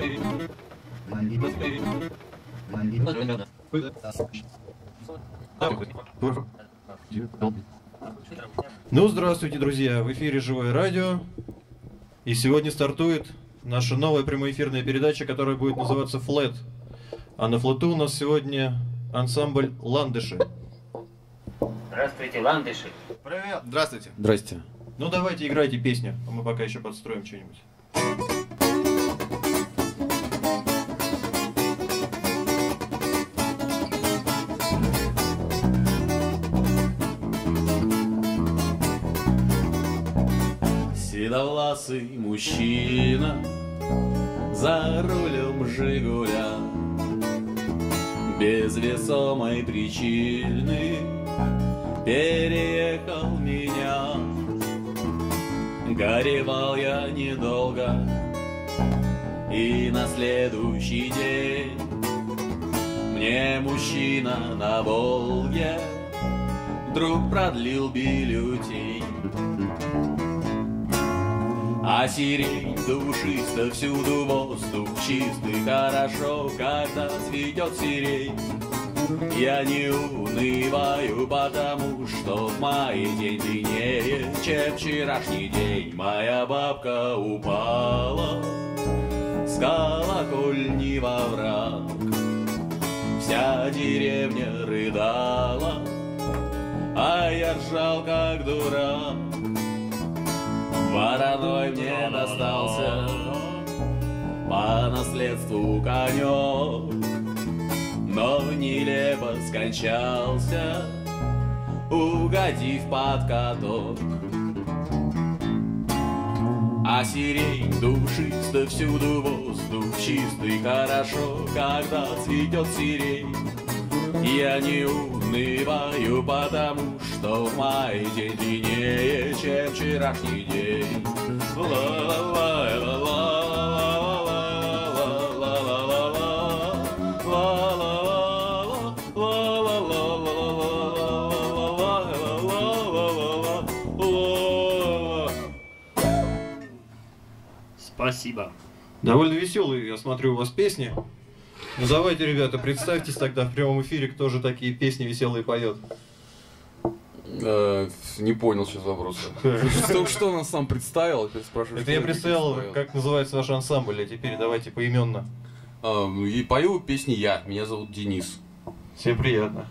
Ну, здравствуйте, друзья! В эфире «Живое радио». И сегодня стартует наша новая прямоэфирная передача, которая будет называться «Флэт». А на флоту у нас сегодня ансамбль «Ландыши». Здравствуйте, ландыши. Привет. Здравствуйте. Здрасте. Ну, давайте играйте песню, а мы пока еще подстроим что-нибудь. Седовласый мужчина за рулем «Жигуля» без весомой причины переехал меня. Горевал я недолго, и на следующий день мне мужчина на Волге вдруг продлил бюллетень. А сирень душисто, всюду воздух чистый, хорошо, когда цветет сирень. Я не унываю, потому что в мае день длиннее, чем вчерашний день. Моя бабка упала с колокольни во враг. Вся деревня рыдала, а я ржал как дурак. Вороной мне достался по наследству конек, но нелепо скончался, угодив под каток. А сирень душисто, всюду воздух чистый, хорошо, когда цветет сирень. Я не унываю, потому что в мае день длиннее, чем вчерашний день. Спасибо. Довольно веселые, я смотрю, у вас песни. Ну давайте, ребята, представьтесь тогда в прямом эфире, кто же такие песни веселые поет. Не понял сейчас вопроса. Что нас сам представил? Это я представил, как называется ваш ансамбль, а теперь давайте поименно. И пою песни я. Меня зовут Денис. Всем приятно.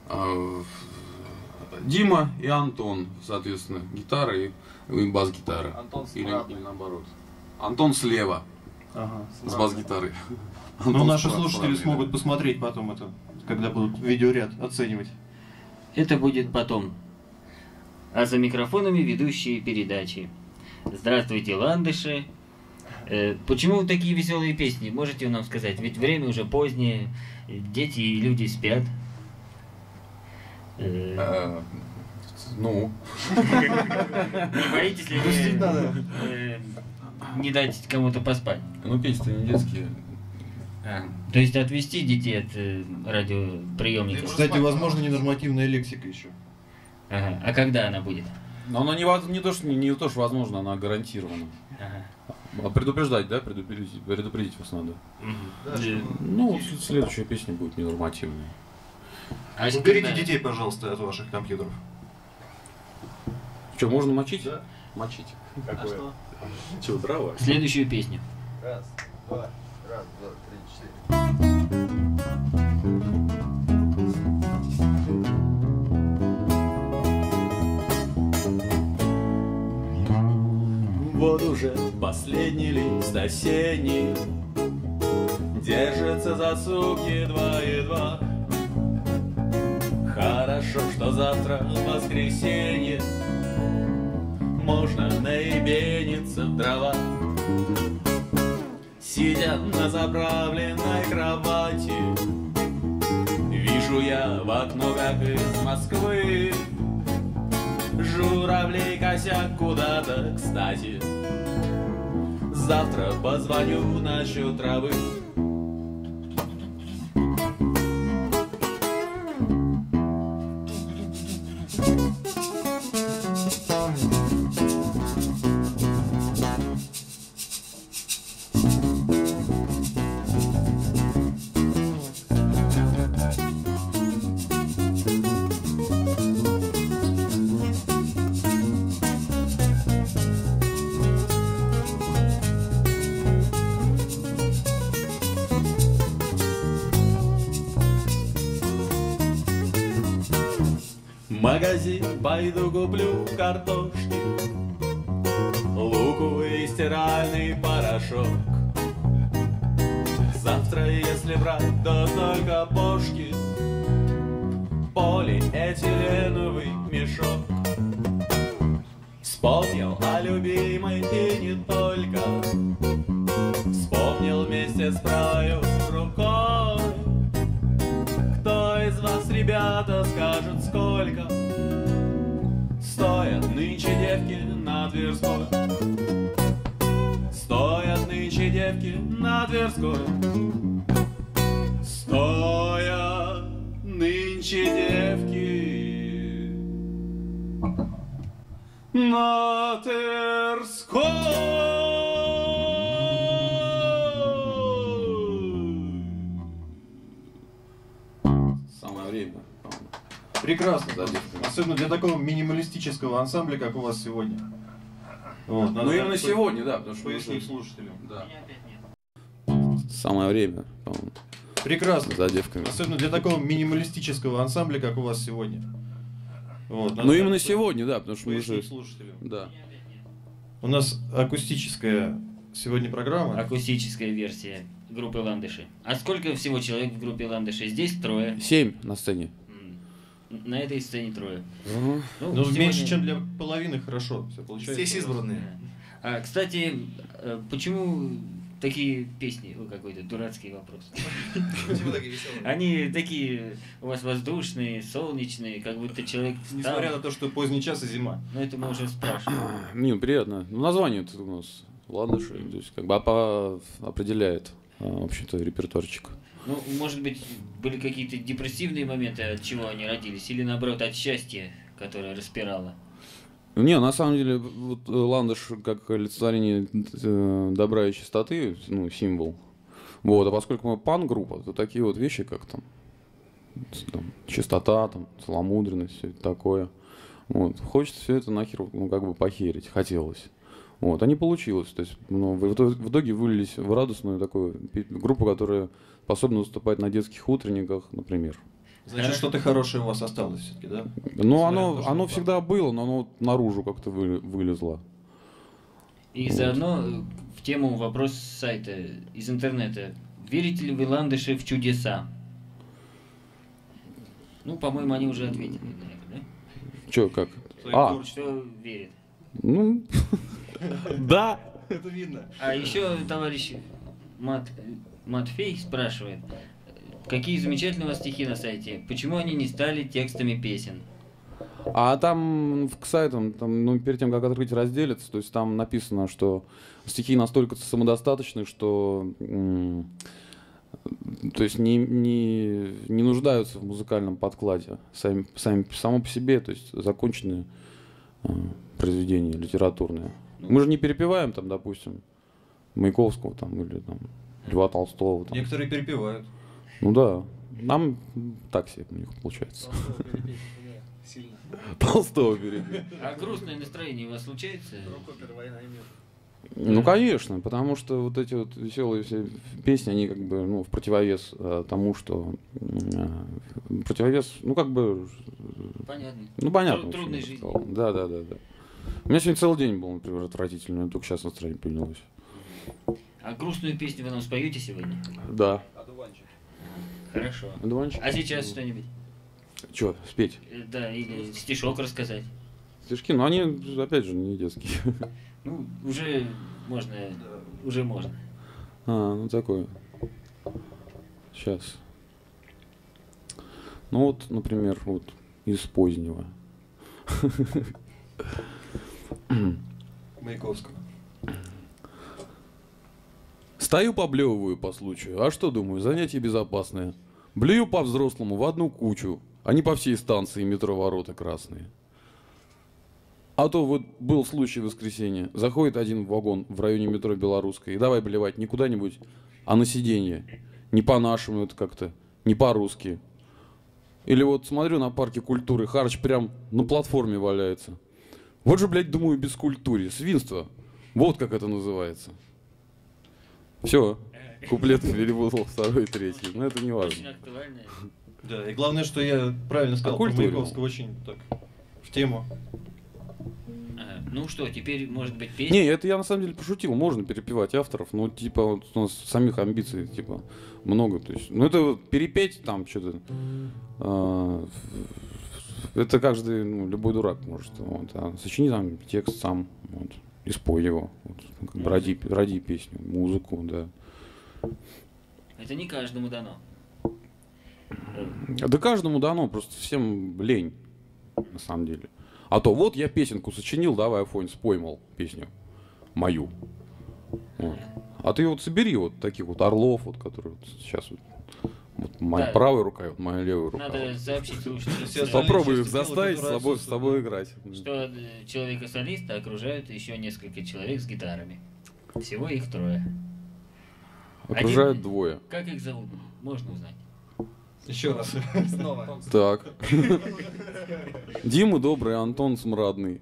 Дима и Антон, соответственно, гитара и бас-гитара. Антон или справа. наоборот. Антон слева, Ага. с бас-гитарой. Ну, наши слушатели смогут посмотреть потом это, когда будут видеоряд оценивать. Это будет потом. А за микрофонами ведущие передачи. Здравствуйте, ландыши. Почему такие веселые песни? Можете нам сказать? Ведь время уже позднее, дети и люди спят. Ну. Не боитесь ли вы не дать кому-то поспать? Ну, песни-то не детские. То есть отвести детей от радиоприемников? Кстати, возможно, ненормативная лексика еще. Ага. А когда она будет? Но она не то, что возможно, она гарантирована. Ага. А предупреждать, да? Предупредить вас надо. Ну, следующая песня будет ненормативная. А Уберите когда? детей, пожалуйста, от ваших компьютеров. Что, можно мочить? Да. Мочить. Какое? Чего, дрова? Следующую песню. Раз, два, три, четыре. Вот уже последний лист осенний держится за сук едва-едва. Хорошо, что завтра воскресенье, можно наебениться в дрова. Сидя на заправленной кровати, вижу я в окно, как из Москвы журавлей косят куда-то, кстати. Завтра позвоню насчет травы. магазин пойду куплю картошки, луку и стиральный порошок. Завтра, если брать, то только бошки, полиэтиленовый мешок. Вспомнил о любимой и не только, вспомнил вместе с правой рукой. Кто из вас, ребята, скажет, сколько стоят нынче девки на Тверской? Стоят нынче девки на Тверской. Стоят нынче девки на Тверской. Самое время. Прекрасно, особенно для такого минималистического ансамбля, как у вас сегодня. Вот, Ну именно сегодня, да, потому что пояснить слушателям. Да. Самое время. по-моему, Прекрасно. За девками. Особенно для такого минималистического ансамбля, как у вас сегодня. Вот, Ну именно сегодня, да, потому что мы пояснить же... слушателям. Да. У нас акустическая сегодня программа. Акустическая версия группы «Ландыши». А сколько всего человек в группе «Ландыши»? Здесь трое. 7 на сцене. На этой сцене трое. Ну, сегодня- меньше, чем для половины, хорошо. Все получается. Здесь избранные. Кстати, почему такие песни? Ой, какой-то дурацкий вопрос. Почему такие веселые? Они такие у вас воздушные, солнечные, как будто человек встал. Несмотря на то, что поздний час и зима. Но это мы уже спрашивали. Не, приятно. Ну, название у нас Ландыши, то есть как бы определяет, в общем-то, репертуарчик. Ну, может быть, были какие-то депрессивные моменты, от чего они родились, или наоборот от счастья, которое распирало. Не, на самом деле, вот Ландыш как олицетворение добра и чистоты, ну, символ. Вот, а поскольку мы пан-группа, то такие вот вещи, как там чистота, там, целомудренность, все это такое. Вот. Хочется все это нахер, ну, как бы похерить, хотелось. Вот, а не получилось. То есть, ну, в итоге вылились в радостную такую группу, которая способна выступать на детских утренниках, например. Значит, что-то хорошее у вас осталось все-таки, да? Ну, Несмотря на то, что оно это всегда было, но оно вот наружу как-то вылезло. И заодно в тему вопрос с сайта, из интернета. Верите ли вы, Ландыши, в чудеса? Ну, по-моему, они уже ответили на это, да? Че, как? Что верит. Ну, да. Это видно. А еще товарищ Матфей спрашивает, какие замечательные у вас стихи на сайте, почему они не стали текстами песен? А там к сайтам, там, ну, перед тем, как открыть разделец, то есть там написано, что стихи настолько самодостаточны, что то есть не нуждаются в музыкальном подкладе само по себе, то есть законченные произведения литературные. Мы же не перепеваем там, допустим, Маяковского там, или там, Льва Толстого. Там. Некоторые перепевают. Ну да, нам так себе у них получается. Толстого перепеть. А грустное настроение у вас случается? Ну, конечно, потому что вот эти вот веселые все песни, они как бы, ну, в противовес тому, что... противовес, ну, как бы... Понятно. Ну, понятно. Трудной жизни. Да. У меня сегодня целый день был, например, отвратительный, только сейчас настроение поднялось. А грустную песню вы нам споете сегодня? Да. Хорошо. Одуванчик? А сейчас что-нибудь? Че, спеть? Да, или стишок рассказать. Стишки, ну, они, опять же, не детские. Ну, уже можно, уже можно. Ну такое. Сейчас. Ну вот, например, вот из позднего. Маяковского. Стою, поблевываю по случаю. А что, думаю, занятие безопасное. Блюю по-взрослому в одну кучу, а не по всей станции метро Ворота Красные. А то вот был случай в воскресенье. Заходит один в вагон в районе метро Белорусской. И давай блевать не куда-нибудь, а на сиденье. Не по-нашему это как-то, не по-русски. Или вот смотрю на парке культуры, Харч прям на платформе валяется. Вот же, блядь, думаю, без культуры. Свинство. Вот как это называется. Все. Куплет перепутал, второй, третий. Но это не важно. Очень актуальная. Да, и главное, что я правильно сказал, про культуре. Маяковского очень так в тему. Ну что, теперь может быть песня? Не, это я на самом деле пошутил, можно перепевать авторов, но типа вот у нас самих амбиций типа много, то есть, ну это вот перепеть там что-то, это каждый, ну, любой дурак может, вот, а сочини там текст сам, вот, и спой его, вот, как бы роди песню, музыку, да. Это не каждому дано. Да каждому дано, просто всем лень, на самом деле. А то вот я песенку сочинил, давай, Афонь, спой, мол, песню мою. Вот. А ты вот собери вот таких вот орлов, вот, которые вот сейчас вот моя правая рука, вот моя левая рука. Надо вот. сообщить слушателям, Попробуй их части заставить тела, с тобой играть. что человека-солиста окружают еще несколько человек с гитарами. Всего их 3. Окружают двое. Как их зовут? Можно узнать. Еще раз. Снова. Так. Дима добрый, Антон смрадный.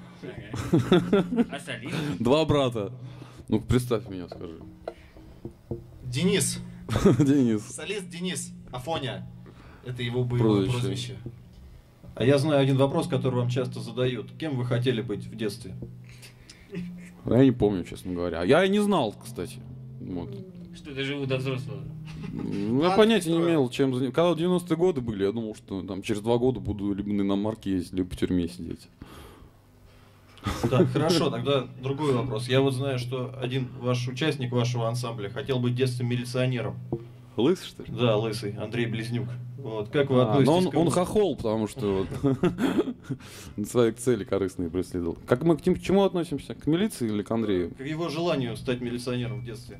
А солист? 2 брата. Ну представь меня, скажи. Денис. Денис. Солист Денис. Афоня. Это его боевое прозвище. А я знаю один вопрос, который вам часто задают. Кем вы хотели быть в детстве? Я не помню, честно говоря. Я и не знал, кстати. Вот. Что доживу до взрослого. Ну, я понятия не имел, чем заниматься. Когда 90-е годы были, я думал, что там через 2 года буду либо на иномарке ездить, либо в тюрьме сидеть. Так, хорошо, тогда другой вопрос. Я вот знаю, что один ваш участник вашего ансамбля хотел быть в детстве милиционером. Лысый, что ли? Да, лысый, Андрей Близнюк. Вот, как вы Но относитесь к он нему? хохол, потому что вот свои цели корыстные преследовал. Как мы к чему относимся? К милиции или к Андрею? К его желанию стать милиционером в детстве.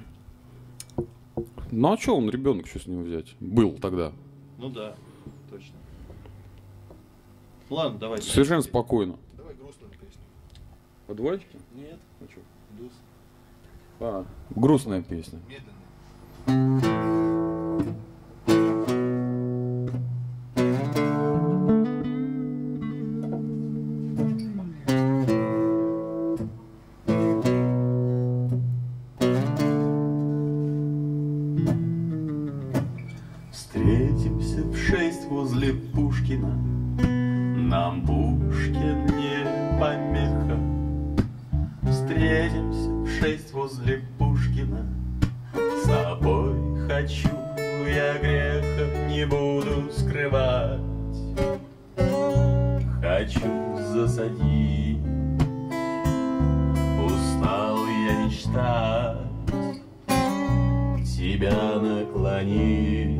Ну а что он, ребенок, что с него взять? Был тогда. Ну да, точно. Ладно, давайте. Совершенно спокойно. Давай грустную песню. Подвальчики? Нет. А что? Блюз. Грустная песня. Медленный. Встретимся в 6 возле Пушкина. Нам Пушкин не помеха. Встретимся в 6 возле Пушкина. С собой хочу я греха, не буду скрывать. Хочу засадить, устал я мечтать, тебя наклонить.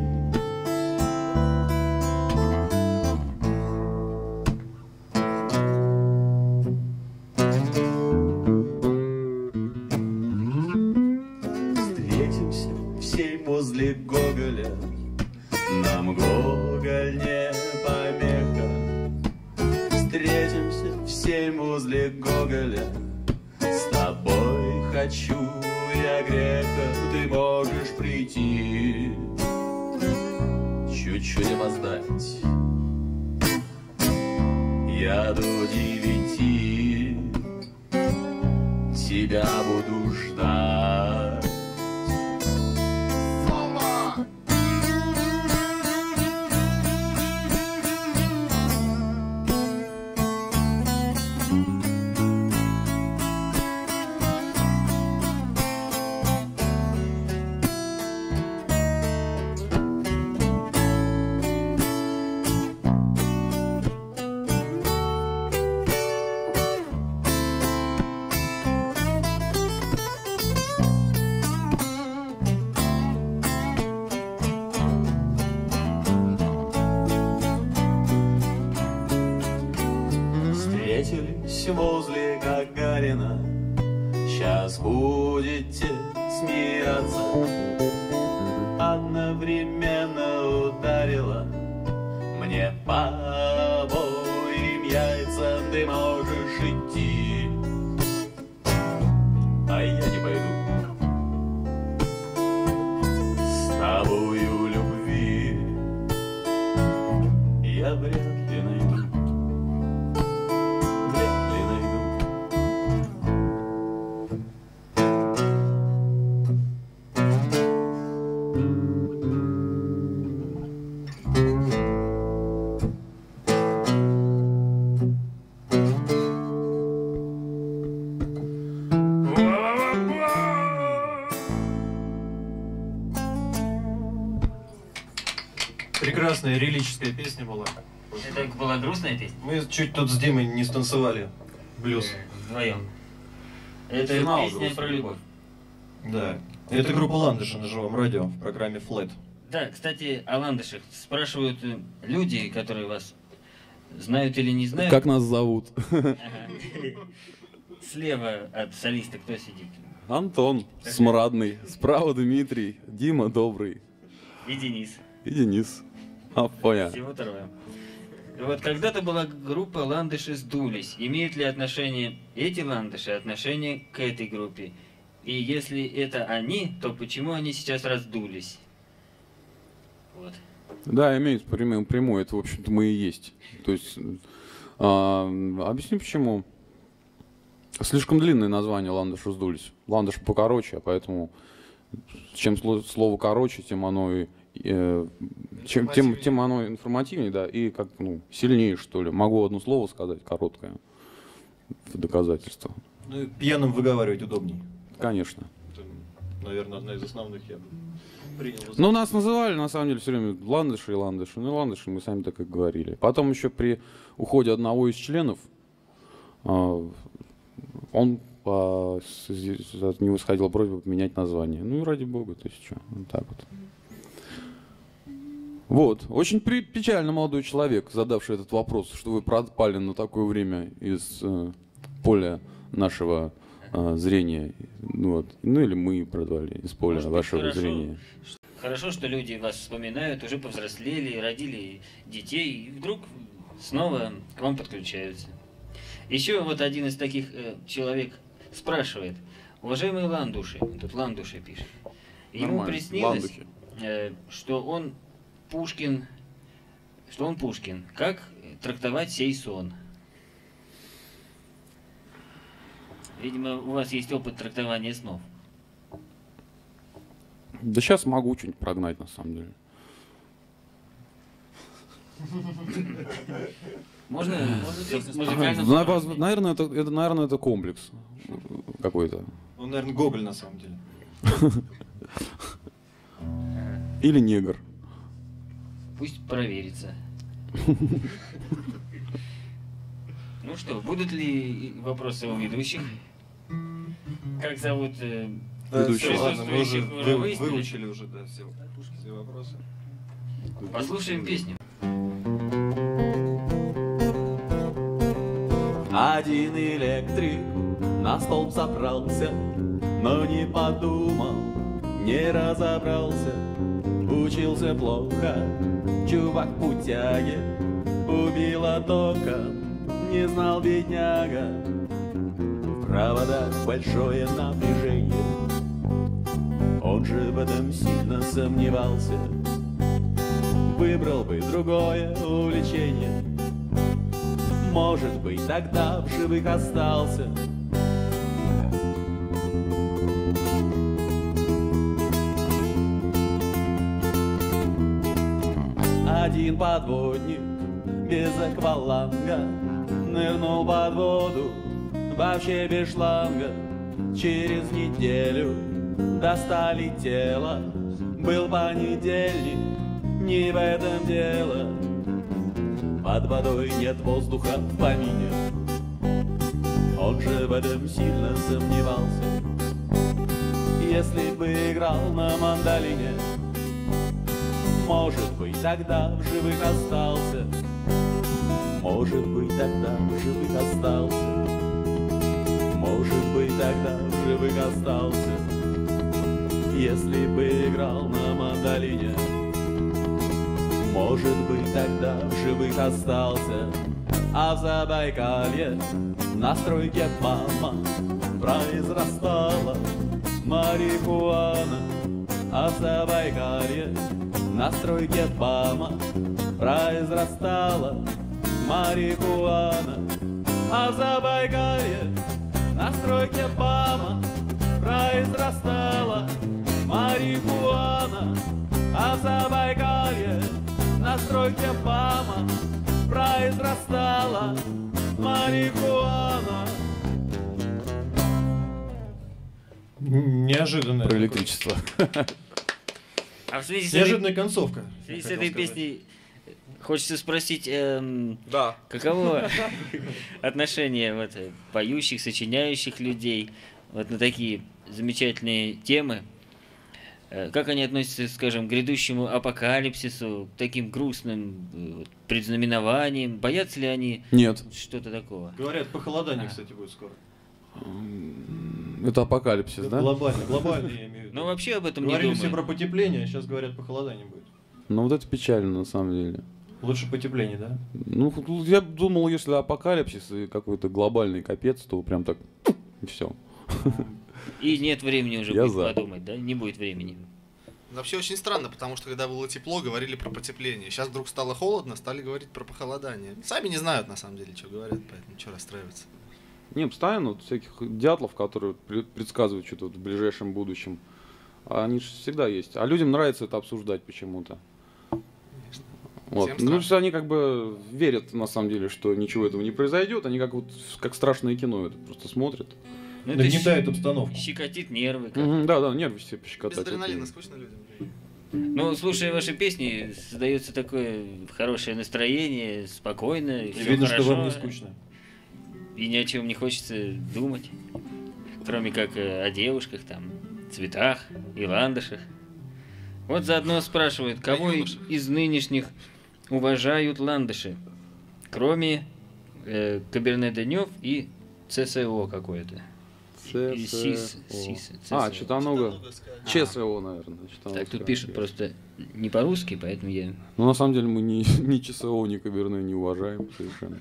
Встретимся в 7 возле Гоголя, нам Гоголь не помеха. Встретимся в 7 возле Гоголя, с тобой хочу я греха, ты можешь прийти, чуть-чуть опоздать. Я до 9 тебя буду ждать. Встретились возле Гагарина, сейчас будете смеяться. Одновременно ударила мне по обоим яйцам. Ты можешь идти, а я не пойду. С тобою любви я вряд ли найду. Вряд ли найду. Прекрасная лирическая песня была. Это была грустная песня? Мы чуть тут с Димой не станцевали блюз. Вдвоем. Это Финал песня грустный. про любовь. Да. Это группа Ландыша на живом радио в программе Flat. Да, кстати, о ландышах спрашивают люди, которые вас знают или не знают. Как нас зовут? Ага. Слева от солиста кто сидит? Антон, смрадный. Справа Дмитрий, Дима добрый. И Денис. И Денис. Понятно. Всего трое. Вот когда-то была группа «Ландыши сдулись». Имеют ли отношение эти ландыши отношение к этой группе? И если это они, то почему они сейчас раздулись? Вот. Да, имеет прямую, это, в общем-то, мы и есть. То есть, объясню почему. Слишком длинное название «Ландыши сдулись». Ландыш покороче, поэтому чем слово короче, тем оно и тем оно информативнее, да, и как сильнее, что ли. Могу одно слово сказать, короткое, в доказательство. Ну, пьяным выговаривать удобней. Конечно. Это, наверное, одна из основных я бы принял. Ну, нас называли, на самом деле, все время ландыши и ландыши. Ну, и ландыши мы сами так и говорили. Потом еще при уходе одного из членов, он от него исходила просьба поменять название. Ну, и ради бога, то есть что, вот так вот. Вот. Очень печально молодой человек, задавший этот вопрос, что вы пропали на такое время из поля нашего зрения. Ну или мы продавали из поля вашего зрения. Хорошо, что люди вас вспоминают, уже повзрослели, родили детей, и вдруг снова к вам подключаются. Еще вот один из таких человек спрашивает: уважаемые ландуши, тут ландуши пишет, ему Нормально. приснилось, Ландухи. что он Пушкин. Как трактовать сей сон? Видимо, у вас есть опыт трактования снов. Да сейчас могу что-нибудь прогнать, на самом деле. Можно песню музыкально? Наверное, это комплекс какой-то. Он, наверное, Гоголь на самом деле. Или негр. Пусть проверится. Ну что, будут ли вопросы у ведущих? Как зовут Ведущий. Ладно, мы уже присутствующих, выяснили? выучили уже, да, все вопросы. Послушаем песню. Один электрик на столб забрался, но не подумал, не разобрался. Учился плохо, чувак путяги, убила током, не знал бедняга. В проводах большое напряжение, он же в этом сильно сомневался. Выбрал бы другое увлечение, может быть, тогда в живых остался. Один подводник без акваланга нырнул под воду, вообще без шланга. Через неделю достали тело, был понедельник, не в этом дело. Под водой нет воздуха в помине, он же в этом сильно сомневался. Если бы играл на мандолине, может быть, тогда в живых остался. Может быть, тогда в живых остался. Может быть, тогда в живых остался. Если бы играл на мандолине, может быть, тогда в живых остался. А в Забайкалье на стройке мама произрастала марихуана. А в Забайкалье на стройке мама произрастала марихуана. А в Забайкалье на стройке мама произрастала марихуана. А в Забайкалье на стройке мама произрастала марихуана. Неожиданно. Про электричество. А в связи с Неожиданная концовка. в связи я с хотел этой сказать. песней хочется спросить, Да. каково отношение вот поющих, сочиняющих людей вот на такие замечательные темы? Как они относятся, скажем, к грядущему апокалипсису, к таким грустным предзнаменованиям? Боятся ли они Нет. что-то такого? Говорят, похолодание, кстати, будет скоро. Это апокалипсис, да? Глобально я имею в виду. Ну, вообще об этом не Говорили все думаю. про потепление, а сейчас говорят, похолодание будет. Ну вот это печально на самом деле. Лучше потепление, да? Ну, я думал, если апокалипсис и какой-то глобальный капец, то прям так и все. И нет времени уже Я будет за. подумать, да? Не будет времени. Вообще очень странно, потому что когда было тепло, говорили про потепление. Сейчас вдруг стало холодно, стали говорить про похолодание. Сами не знают, на самом деле, что говорят, поэтому что расстраиваться. Не, постоянно вот всяких дятлов, которые предсказывают что-то вот в ближайшем будущем. Они же всегда есть. А людям нравится это обсуждать почему-то. Вот. Всем Ну, страшно. все они как бы верят, на самом деле, что ничего этого не произойдет. Они как страшное кино это просто смотрят. Ну, это Нагнетает обстановку. щекотит нервы. как. Да, нервы все Без пощекотать. адреналина скучно людям. Ну, слушая ваши песни, создается такое хорошее настроение, спокойно, И всё видно, что хорошо, вам не скучно. и ни о чем не хочется думать, кроме как о девушках, там, цветах и ландышах. Вот заодно спрашивают, кого юношах. из нынешних уважают ландыши, кроме Каберне Денев и ЦСО какое-то. И СИС. А, что-то много. Читануговская. ЧСО, наверное. Так, тут пишут просто не по-русски, поэтому я... Ну, на самом деле, мы ни ЧСО, ни Каберне не уважаем совершенно.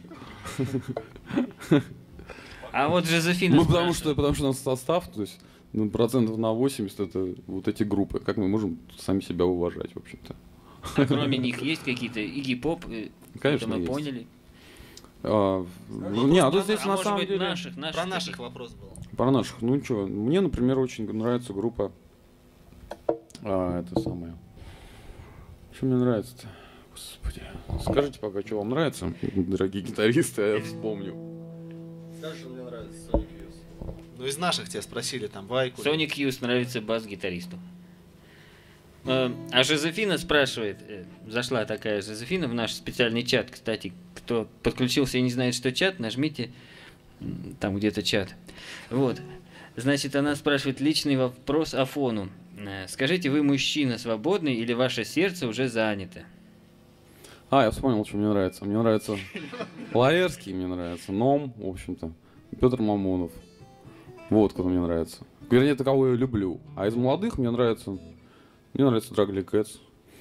А вот Жозефина Ну, потому спрашивает. что у нас состав, то есть, ну, процентов на 80 это вот эти группы. Как мы можем сами себя уважать, в общем-то? А кроме них есть какие-то Игги Поп? Конечно, мы есть. поняли. Не, а тут здесь А на может самом быть, деле... наших Про наших вопрос был. Про наших, ну что, мне, например, очень нравится группа, это самое, что мне нравится-то, господи, скажите пока, что вам нравится, дорогие гитаристы, а я вспомню. Скажи, что мне нравится Sonic Youth. Ну, из наших тебя спросили, там, Вайку. Соник Хьюз нравится бас-гитаристу. А Жозефина спрашивает, зашла такая Жозефина в наш специальный чат, кстати, кто подключился и не знает, что чат, нажмите там где-то чат. Вот. Значит, она спрашивает личный вопрос Афону. Скажите, вы мужчина свободный или ваше сердце уже занято? Я вспомнил, что мне нравится. Мне нравится Лаэрский, мне нравится Ном, в общем-то, Петр Мамонов. Вот кто мне нравится. Вернее, это кого я люблю. А из молодых мне нравится Драгли Кэтс.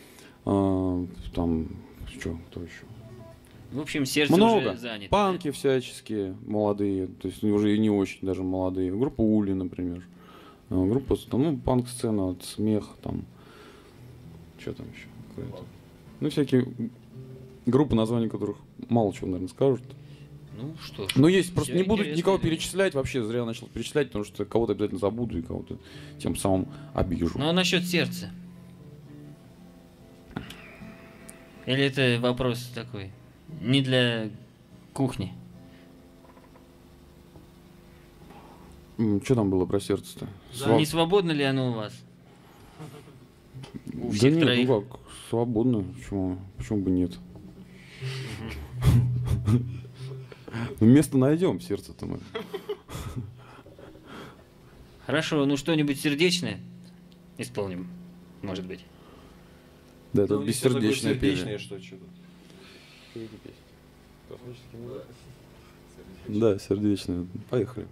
Там, что, кто еще? В общем, сердце Много. уже занято. Панки всяческие, молодые, то есть уже и не очень даже молодые. Группа Ули, например. Группа, ну, панк-сцена, Смех, там. Что там еще? Какое-то. Ну, всякие группы, названия которых мало чего, наверное, скажут. Ну что ж. Но есть, просто всё не буду интересно, никого да. перечислять, вообще зря начал перечислять, потому что кого-то обязательно забуду и кого-то тем самым обижу. Ну а насчет сердца? Или это вопрос такой? Не для кухни. Что там было про сердце-то? Не свободно ли оно у вас? У Да всех нет, троих. ну как, свободно, почему бы нет? Ну, место найдем, сердце-то мы. Хорошо, ну что-нибудь сердечное исполним, может быть. Да, это Ну, если такое бессердечное сердечное, пение. что-то. Да, сердечное. Поехали.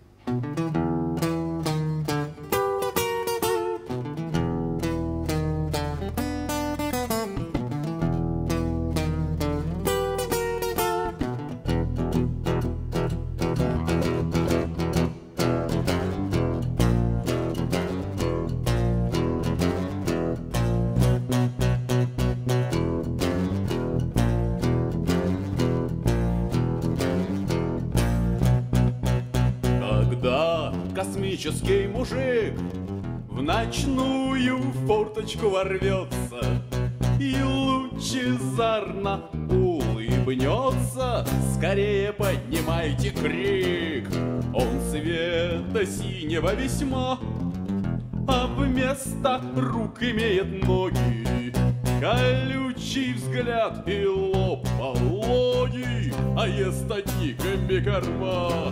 Когда космический мужик в ночную форточку ворвется и лучезарно улыбнется, скорее поднимайте крик. Он цвета синего весьма, а вместо рук имеет ноги, колючий взгляд и лоб пологий, а ест одни комбикорма.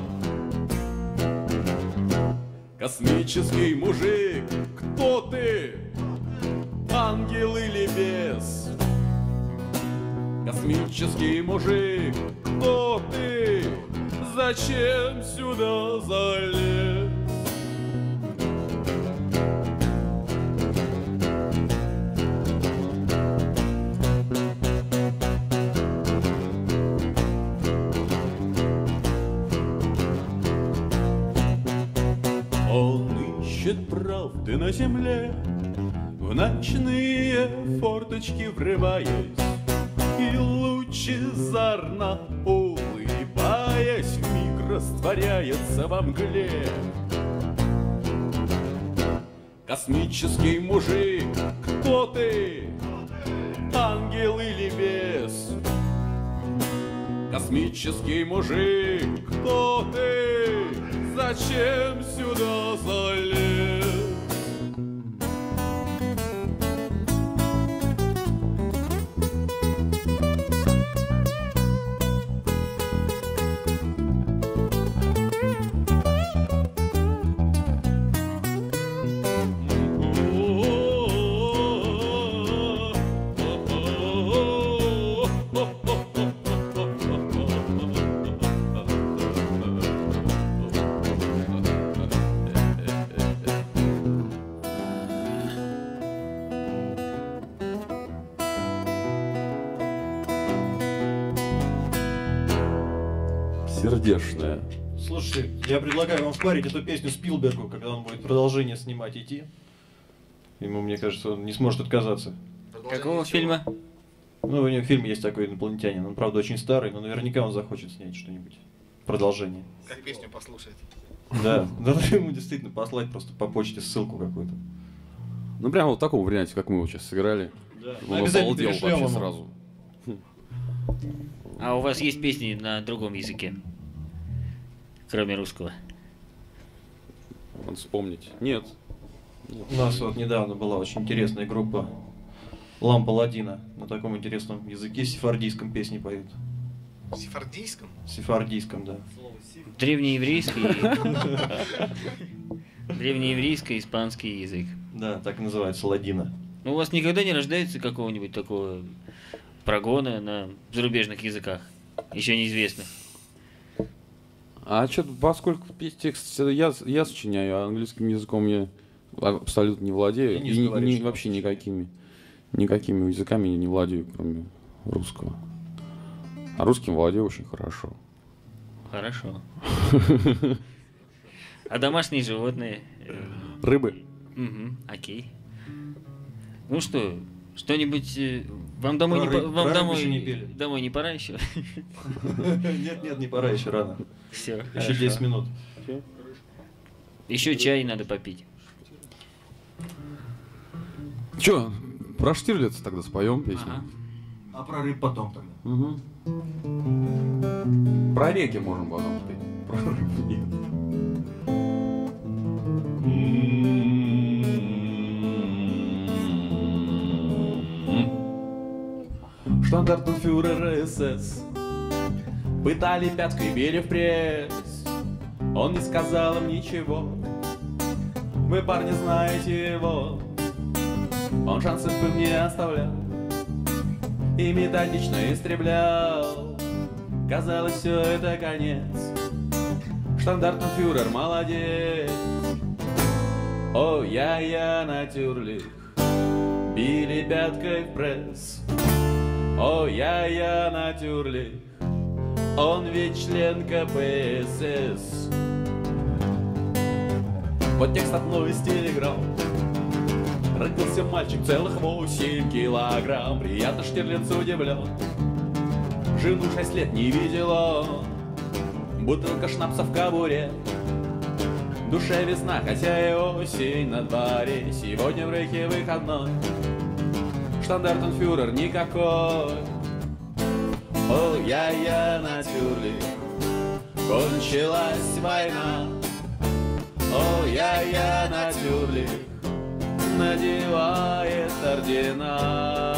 Космический мужик, кто ты? Ангел или бес? Космический мужик, кто ты? Зачем сюда залез? Он ищет правды на земле, в ночные форточки врываясь, и лучезарно улыбаясь, вмиг растворяется во мгле. Космический мужик, кто ты? Ангел или бес? Космический мужик, кто ты? Зачем сюда залез? Сердечная. Слушайте, я предлагаю вам впарить эту песню Спилбергу, когда он будет продолжение снимать идти. Ему, мне кажется, он не сможет отказаться. Какого фильма? Ну, у него фильм есть такой «Инопланетянин». Он, правда, очень старый, но наверняка он захочет снять что-нибудь. Продолжение. Как песню послушает. Да, надо ему действительно послать просто по почте ссылку какую-то. Ну, прямо вот в таком варианте, как мы его сейчас сыграли. Да. Он Обязательно обалдел перешлем вообще ему. сразу. А у вас есть песни на другом языке? Кроме русского? Надо вспомнить. Нет. У нас вот недавно была очень интересная группа «Лампа Ладина». На таком интересном языке, сефардийском песни поют. В сефардийском? Сефардийском, да. Древнееврейский... Древнееврейско-испанский язык. Да, так и называется «Ладина». Ну, у вас никогда не рождается какого-нибудь такого прогона на зарубежных языках? Еще неизвестно. А что, поскольку текст я сочиняю, а английским языком я абсолютно не владею. И не И разговариваешь вообще вообще. никакими языками я не владею, кроме русского. А русским владею очень хорошо. Хорошо. А домашние животные? Рыбы. Окей. Ну что, что-нибудь... Вам домой Про не, рыб- вам про рыб домой, еще не пели. домой не пора еще? Нет, не пора, еще рано. Все, Еще 10 минут. Еще чай надо попить. Че, про Штирлица тогда споем песню? Ага. А про рыб потом тогда. Угу. Про реки можем потом спеть. Про рыбу нет. Штандартенфюрер СС пытали пяткой, били в пресс. Он не сказал им ничего. Вы, парни, знаете его. Он шансов им не оставлял и методично истреблял. Казалось, все это конец. Штандартенфюрер молодец. О, я натюрлих, били пяткой в пресс. О, я натюрлих, он ведь член КПСС. Вот текст одной из телеграмм. Родился мальчик целых 8 килограмм. Приятно, Штирлиц удивлен. Жену 6 лет не видел он. Бутылка шнапса в кобуре. В душе весна, хотя и осень на дворе. Сегодня в рейке выходной. Штандартенфюрер никакой. О, я натюрлих, кончилась война. О, я натюрлих, надевает ордена.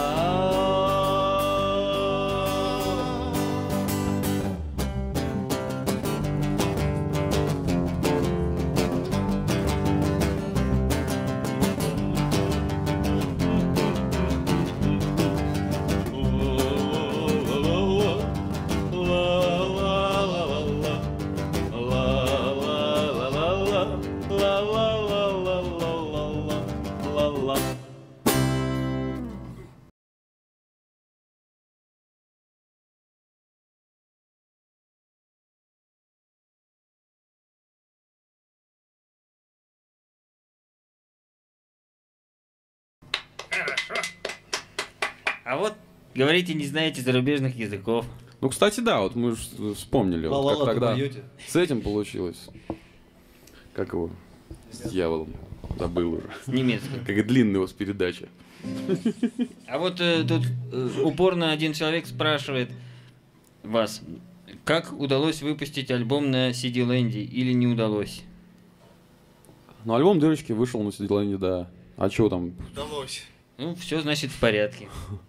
А вот, говорите, не знаете зарубежных языков. Ну, кстати, да, вот мы вспомнили, вот как Ла-ла-ла-то тогда поете? с этим получилось. Как его? С дьяволом. Забыл уже. С немецким. Как длинная у вас передача. А вот тут упорно один человек спрашивает вас, как удалось выпустить альбом на CD-ленде или не удалось? Ну, альбом «Дырочки» вышел на CD-ленде, да. А чего там? Удалось. Ну, все значит в порядке.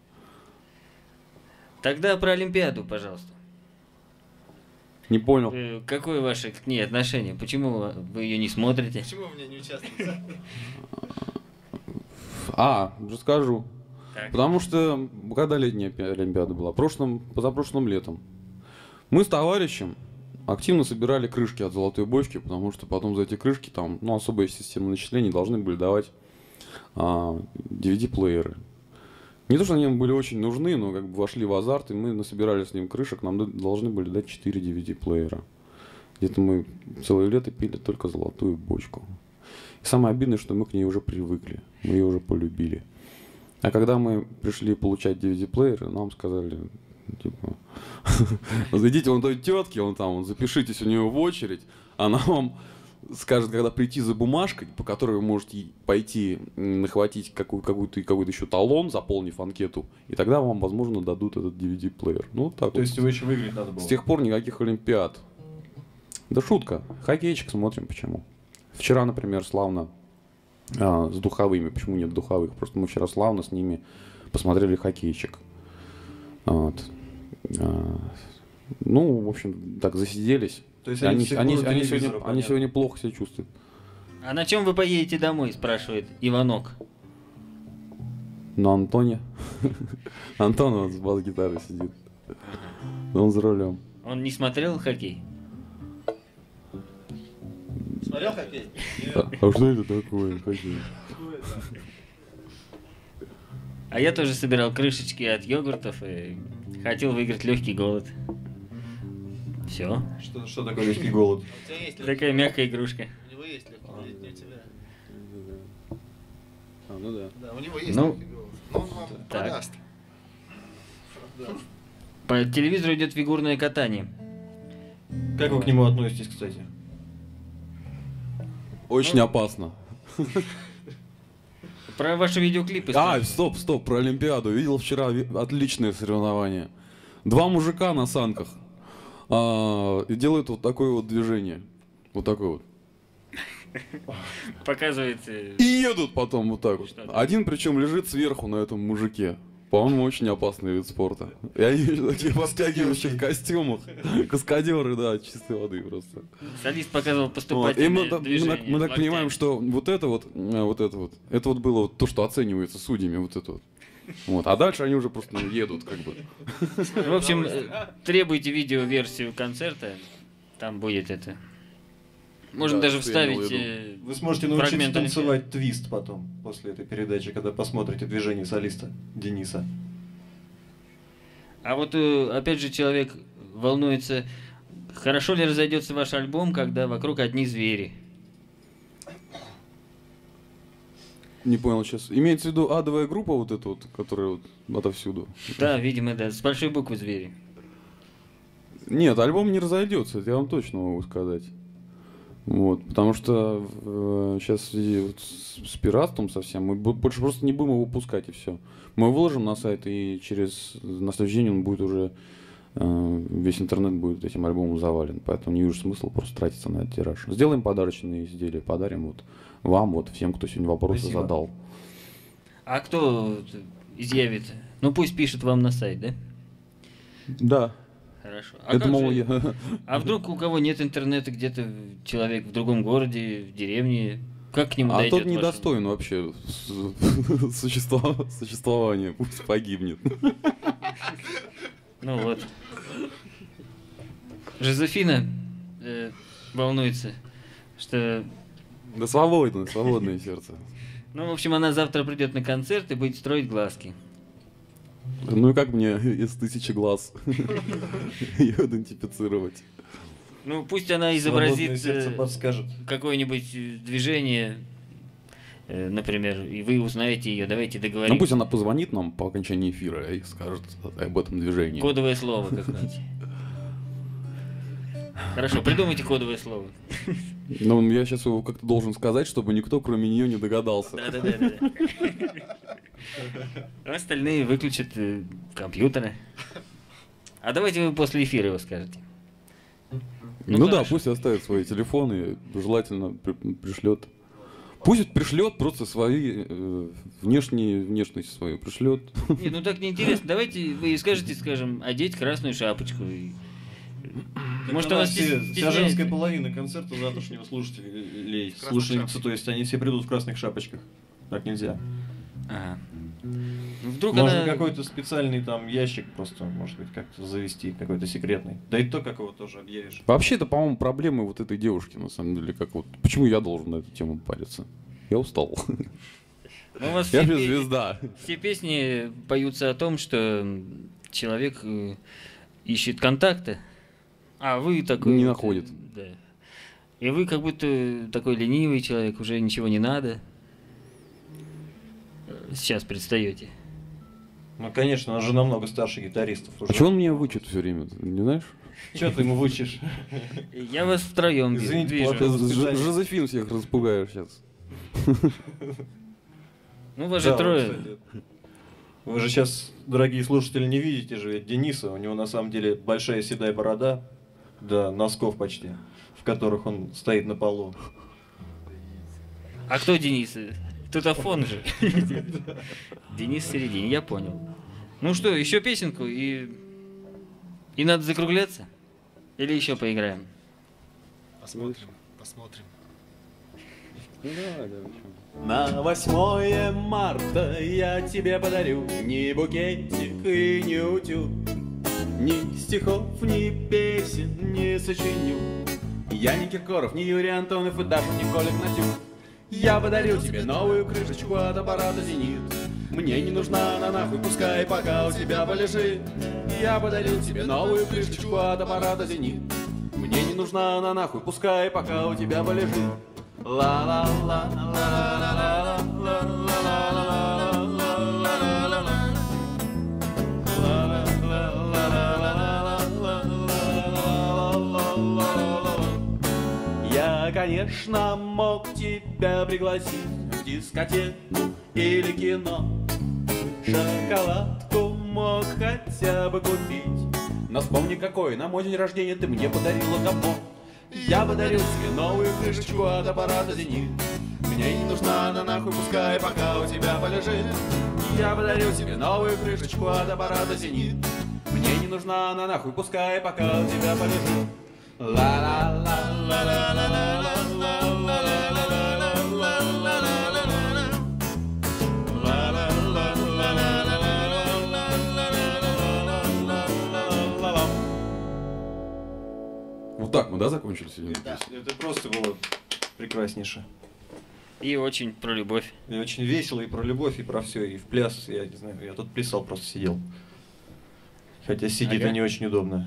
Тогда про Олимпиаду, пожалуйста. Не понял. Какое ваше к ней отношение? Почему вы ее не смотрите? Почему вы в ней не участвуете? Расскажу. Так. Потому что, когда летняя Олимпиада была? Позапрошлым летом. Мы с товарищем активно собирали крышки от золотой бочки, потому что потом за эти крышки там, особая система начислений должны были давать DVD-плееры. Не то, что они нам были очень нужны, но как бы вошли в азарт, и мы насобирали с ним крышек, нам должны были дать 4 DVD-плеера. Где-то мы целое лето пили только золотую бочку. И самое обидное, что мы к ней уже привыкли, мы ее уже полюбили. А когда мы пришли получать DVD-плееры, нам сказали, типа, зайдите вон той тетке, запишитесь у нее в очередь, она вам скажет, когда прийти за бумажкой, по которой вы можете пойти нахватить какой-то еще талон, заполнив анкету, и тогда вам, возможно, дадут этот DVD-плеер. Ну, так То есть его еще выиграть надо было? С тех пор никаких Олимпиад. Да шутка. Хоккейчик смотрим, почему. Вчера, например, славно с духовыми. Почему нет духовых? Просто мы вчера славно с ними посмотрели хоккейчик. Вот. Ну, в общем, так засиделись. То есть Они сегодня сегодня плохо себя чувствуют. А на чем вы поедете домой, спрашивает Иванок. На Антоне. Антон вот с бас-гитарой сидит. Он за рулем. Он не смотрел хоккей? Смотрел хоккей? А что это такое? Хоккей? А я тоже собирал крышечки от йогуртов и хотел выиграть легкий голод. Все. Что такое легкий голод? У тебя есть Такая мягкая игрушка. У него есть легкий голод, не у тебя. Ну да. Да, у него есть Ну, легкий голод. Но он вам так. продаст. По телевизору идет фигурное катание. Как вы к нему относитесь, кстати? Очень опасно. Про ваши видеоклипы. Стоп, про Олимпиаду. Видел вчера отличное соревнование. 2 мужика на санках и делают вот такое вот движение. Вот такое вот. Показывает. И едут потом вот так вот. Что-то. Один причем лежит сверху на этом мужике. По-моему, очень опасный вид спорта. И они такие в обтягивающих костюмах. Каскадеры, да, чистой воды просто. Солист показывал Вот. И поступательное движение. мы так локтями. понимаем, что это вот было вот то, что оценивается судьями, вот это вот. Вот. А дальше они уже просто едут, как бы. В общем, требуйте видео-версию концерта. Там будет это. Можно Да, даже что я имел в вставить. виду. Вы сможете научиться фрагмент танцевать твист потом, после этой передачи, когда посмотрите движение солиста Дениса. А вот опять же человек волнуется, хорошо ли разойдется ваш альбом, когда вокруг одни звери. Не понял сейчас. Имеется в виду адовая группа вот эта вот, которая вот отовсюду? Да, видимо, да, с большой буквы звери. Нет, альбом не разойдется, это я вам точно могу сказать. Вот, потому что сейчас в связи вот с пиратством совсем мы больше просто не будем его выпускать, и все. Мы его выложим на сайт, и на следующий день он будет уже весь интернет будет этим альбомом завален. Поэтому не вижу смысла просто тратиться на этот тираж. Сделаем подарочные изделия, подарим вот вам, вот всем, кто сегодня вопросы Спасибо. задал. А кто изъявит? Ну пусть пишет вам на сайт, да? Да. Хорошо. А, Это, как мол, же- я... а вдруг у кого нет интернета, где-то человек в другом городе, в деревне, как к нему А дойдет? тот ваше- недостоин вообще существования, пусть погибнет. Ну вот. Жозефина волнуется, что... Да свободное сердце. Ну, в общем, она завтра придет на концерт и будет строить глазки. Ну и как мне из 1000 глаз ее идентифицировать? Ну, пусть она Свободное изобразит сердце подскажет. какое-нибудь движение, например, и вы узнаете ее, давайте Ну договоримся. пусть она позвонит нам по окончании эфира и скажет об этом движении. Кодовое слово какое-нибудь. Хорошо, придумайте кодовое слово. Ну, я сейчас его как-то должен сказать, чтобы никто, кроме нее, не догадался. Да. Остальные выключат компьютеры. А давайте вы после эфира его скажете. Ну да, хорошо. пусть оставит свои телефоны, желательно пришлет. Пусть пришлет просто свои внешность свою пришлет. Не, ну так неинтересно. Давайте вы скажете, скажем, одеть красную шапочку. Может, Она у вас вся стесняется? женская половина концерта завтрашнего слушателей, красных слушательницы, то есть они все придут в красных шапочках. Так нельзя. Ага. Вдруг Можно она... какой-то специальный там ящик просто, может быть, как-то завести, какой-то секретный. Да и то, как его тоже объявишь. Вообще, это, по-моему, проблемы вот этой девушки, на самом деле. Как вот, почему я должен на эту тему париться? Я устал. Ну, у вас Я все же пе- звезда. Все песни поются о том, что человек ищет контакты, а вы такой... Не вот, находит. Да. И вы как будто такой ленивый человек, уже ничего не надо. Сейчас предстаете. Ну, конечно, он же намного старше гитаристов уже. А чего он меня вычит все время? Не знаешь? Чё ты ему вычишь? Я вас втроем Извините, вижу. плохо. Воспитание. Жозефин всех распугаешь сейчас. Ну, вас же Да, трое. кстати. Вы же сейчас, дорогие слушатели, не видите же ведь Дениса. У него на самом деле большая седая борода, до носков почти, в которых он стоит на полу. А кто Денис? Тут Афон же. Денис в середине, я понял. Ну что, еще песенку и надо закругляться? Или еще поиграем? Посмотрим. На 8 марта я тебе подарю ни букетик и ни утюг, ни стихов, ни песен не сочиню. Я не Киркоров, не Юрий Антонов и даже не Колик Натюк. Я подарю тебе новую крышечку от аппарата «Зенит». Мне не нужна она нахуй, пускай пока у тебя полежит. Я подарю тебе новую крышечку от аппарата «Зенит». Мне не нужна она нахуй, пускай пока у тебя полежит. Ла-ла-ла, ла-ла-ла, я, конечно, мог тебя пригласить в дискотеку или кино, шоколадку мог хотя бы купить. Но вспомни, какой на мой день рождения ты мне подарила говно. Я подарю тебе новую крышечку от аппарата «Зенит». Мне не нужна она нахуй, пускай пока у тебя полежит. Я подарю тебе новую крышечку от аппарата «Зенит». Мне не нужна она нахуй, пускай пока у тебя полежит. Вот так мы, да, закончили сегодня? Это просто было прекраснейше. И очень про любовь. И очень весело, и про любовь, и про все, и в пляс. Я не знаю, я тут плясал, просто сидел. Хотя сидит Ага. и не очень удобно.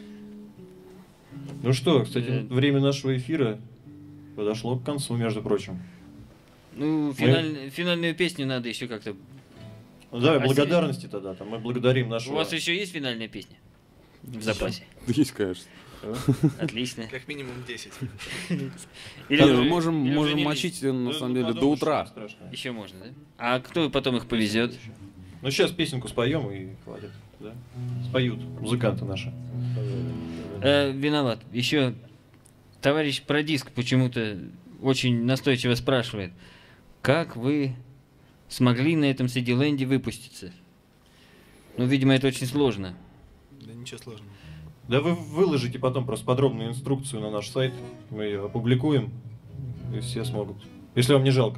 Ну что, кстати, время нашего эфира подошло к концу, между прочим. Ну, финальную песню надо еще как-то... Ну, давай, А благодарности тогда. Там мы благодарим У нашего... вас еще есть финальная песня? В запасе. Есть, конечно. Отлично. Как минимум 10. Мы можем или уже не мочить, на Ну, самом деле, до подумаешь, утра. что страшного. Еще можно, да? А кто потом их повезет? Ну сейчас песенку споем и хватит. Да? Споют музыканты наши. Виноват. Еще товарищ про диск почему-то очень настойчиво спрашивает, как вы смогли на этом CD-ленде выпуститься? Ну, видимо, это очень сложно. Да ничего сложного. Да вы выложите потом просто подробную инструкцию на наш сайт, мы ее опубликуем, и все смогут. Если вам не жалко.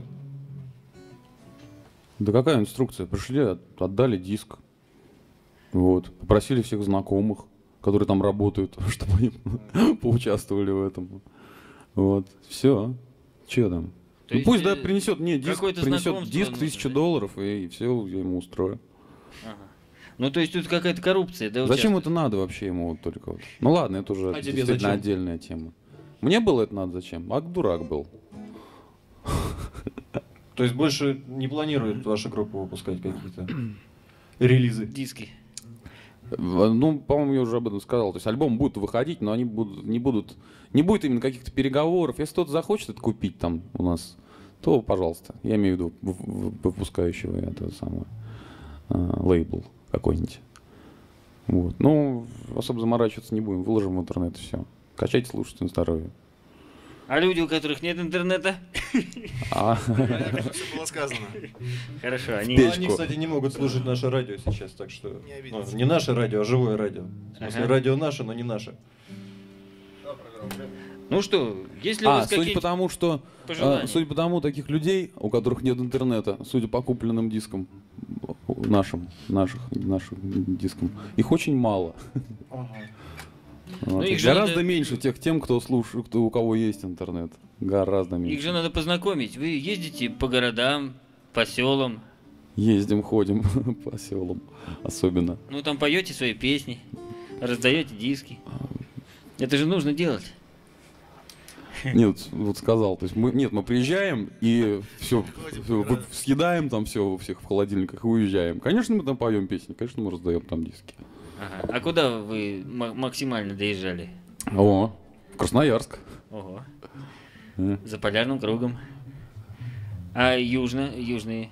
Да какая инструкция? Пришли, отдали диск. Вот. Попросили всех знакомых, которые там работают, чтобы они поучаствовали в этом. Вот. Все. Че там? То Ну, есть, пусть да, принесет, не, диск, какое-то принесет знакомство диск нужно, $1000, да? и все, я ему устрою. Ага. Ну, то есть тут какая-то коррупция, да? Зачем участвует? это надо вообще ему вот только вот? Ну ладно, это уже А тебе действительно зачем? отдельная тема. Мне было это надо зачем? А дурак был. То есть больше не планирует ваша группа выпускать какие-то релизы? Диски. Ну, по-моему, я уже об этом сказал. То есть альбом будет выходить, но они не будет именно каких-то переговоров. Если кто-то захочет это купить там у нас, то, пожалуйста. Я имею в виду выпускающего это самое лейбл какой-нибудь. Вот. Ну, особо заморачиваться не будем. Выложим в интернет и все. Качайте, слушайте на здоровье. А люди, у которых нет интернета? А, Понятно, что все было сказано. Хорошо, они... Ну, Печку. они, кстати, не могут слушать наше радио сейчас, так что... Не обидятся. не наше радио, а живое радио. В смысле, Ага. радио наше, но не наше. Ну что, если у вас судя какие-то... по тому, что пожелания? судя по тому, таких людей, у которых нет интернета, судя по купленным дискам, нашим дискам, их очень мало. Вот. их же Гораздо надо- меньше тех тем, кто слушает, у кого есть интернет. Гораздо меньше. Их же надо познакомить. Вы ездите по городам, по селам, Ездим, ходим по селам, особенно. ну там поете свои песни, раздаете диски. Это же нужно делать. Нет, вот сказал, то есть мы приезжаем и все, съедаем там все у всех в холодильниках и уезжаем. Конечно, мы там поем песни, конечно, мы раздаем там диски. Ага. А куда вы максимально доезжали? О, в Красноярск. Ого. Э. За полярным кругом. А южные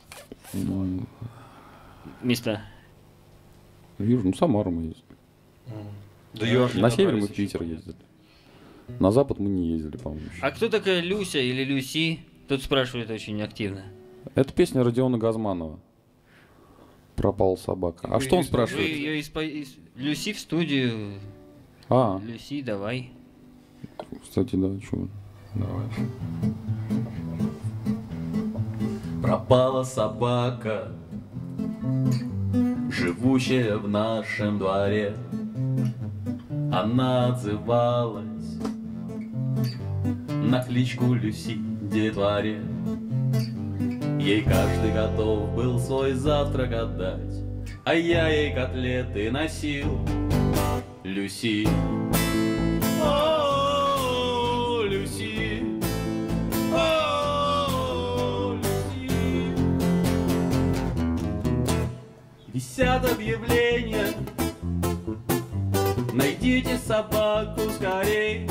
места? В Южном Самару мы ездим. Да ЮАР не На север мы добрались в Питер еще. ездили. На запад мы не ездили, по-моему. еще. А кто такая Люся или Люси? Тут спрашивают очень активно. Это песня Родиона Газманова. «Пропала собака». А Вы что он ее Вы спрашивает? ее Люси в студию. А, Люси, давай. кстати, да, чего? Давай. Пропала собака, живущая в нашем дворе. Она отзывалась на кличку Люси детворе. Ей каждый готов был свой завтрак отдать, а я ей котлеты носил. Люси, о, Люси, о, Люси. Висят объявления, найдите собаку скорей.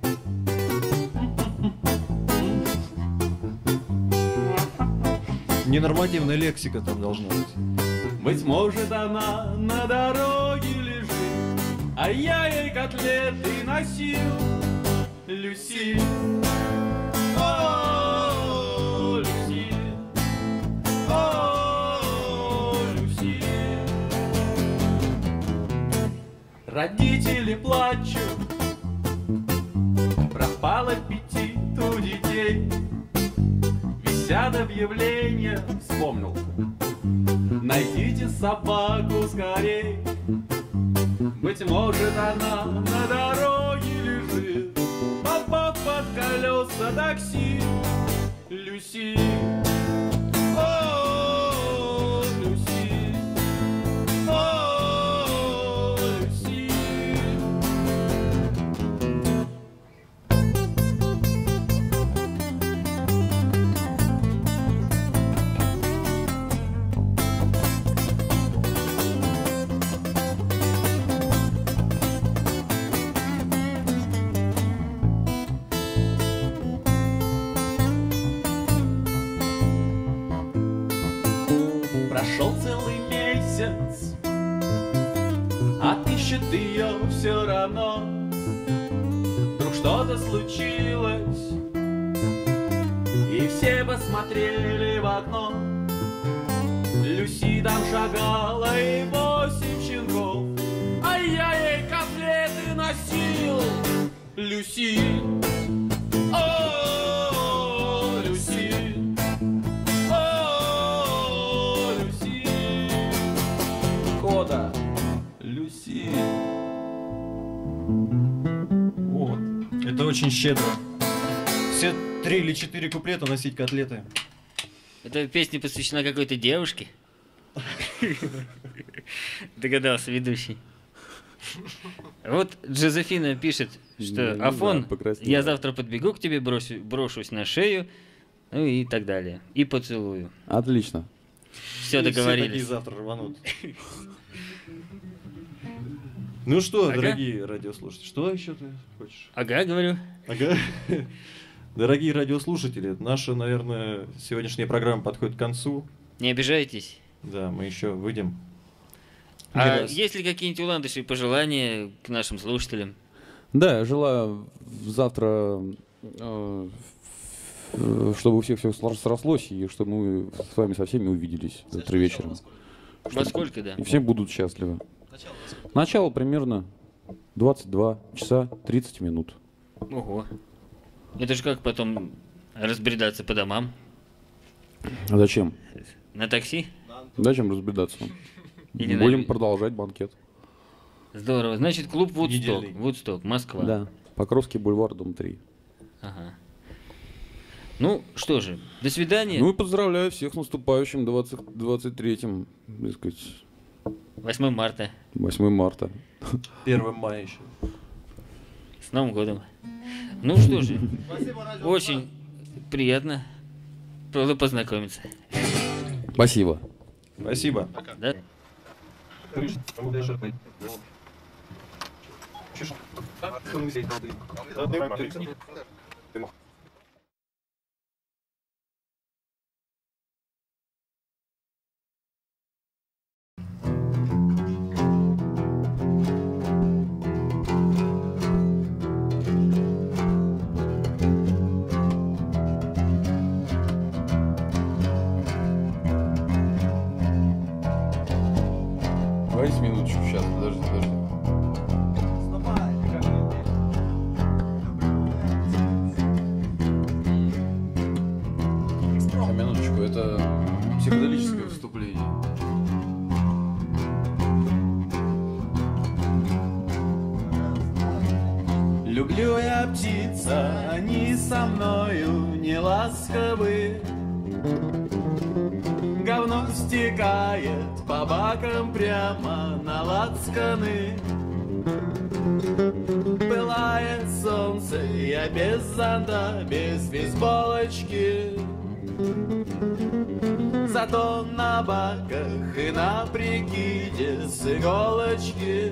Ненормативная лексика там должна быть. Быть может, она на дороге лежит, а я ей котлеты носил. Люси, о, Люси, о, Люси. Родители плачут, пропал аппетит у детей. Висят объявления, вспомнил. Найдите собаку скорей. Быть может, она на дороге лежит, попав под колеса такси. Люси, о, Люси, о, Люси. Прошел целый месяц, Отыщет ее все равно. Вдруг что-то случилось, и все посмотрели в окно. Люси там шагала, и 8 щенков, а я ей котлеты носил. Люси, о, Люси, о, Люси, кода, Люси. Вот. Это очень щедро. Все 3 или 4 куплета носить котлеты. Эта песня посвящена какой-то девушке? Догадался ведущий. Вот Джозефина пишет, что Афон, я завтра подбегу к тебе, брошусь на шею, ну и так далее. И поцелую. Отлично. Все И все договорились. такие завтра рванут. Ну что, Ага. дорогие радиослушатели, что еще ты хочешь? Ага, говорю. Ага. Дорогие радиослушатели, наша, наверное, сегодняшняя программа подходит к концу. Не обижайтесь. Да, мы еще выйдем. Не А раз. есть ли какие-нибудь у Ландышей пожелания к нашим слушателям? Да, я желаю завтра, чтобы у всех все срослось, и чтобы мы с вами со всеми увиделись завтра вечером. Во сколько, да? И все будут счастливы. Начало примерно 22 часа 30 минут. Ого. Это же как потом разбредаться по домам? А зачем? На такси? Зачем разбредаться? Или Будем на- продолжать банкет. Здорово. Значит, клуб Вудсток. Недельный. Вудсток, Москва. Да. Покровский бульвар, дом 3. Ага. Ну, что же, до свидания. Ну и поздравляю всех с наступающим 23-м, так сказать, 8 марта. 8 марта. 1 мая еще. С Новым годом. Ну что же, очень приятно было познакомиться. Спасибо. Спасибо. Да? Давайте минуточку, сейчас, подожди. Минуточку, это психоделическое выступление. Люблю я птица, они со мною не ласковы. Говно стекает по бакам прямо на лацканы. Пылает солнце, я без зонта, без бейсболочки. Зато на баках и на прикиде с иголочки.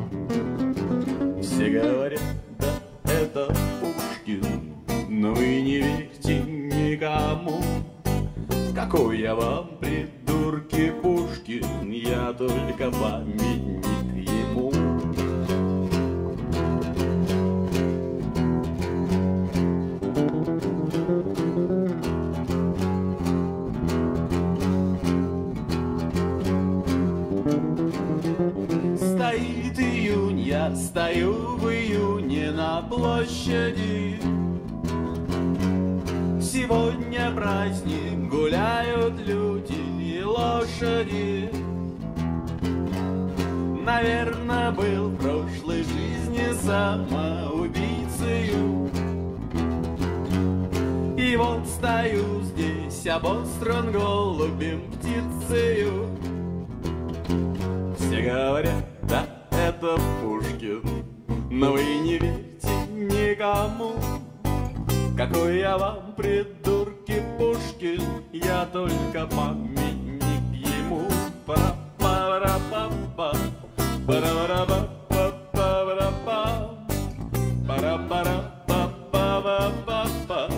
Все говорят, да это Пушкин, но вы не верьте никому. Какой я вам, придурки, Пушкин, я только памятник ему. Стоит июнь, я стою в июне на площади. Сегодня праздник, гуляют люди и лошади. Наверное, был в прошлой жизни самоубийцею. И вот стою здесь, обостран голубем птицею. Все говорят, да это Пушкин, но вы не верьте никому. Какой я вам, придурки, Пушкин, я только памятник ему. Пара-пара-па-па, пара-пара-па-па-пара-па, пара-пара-па-па-па-па.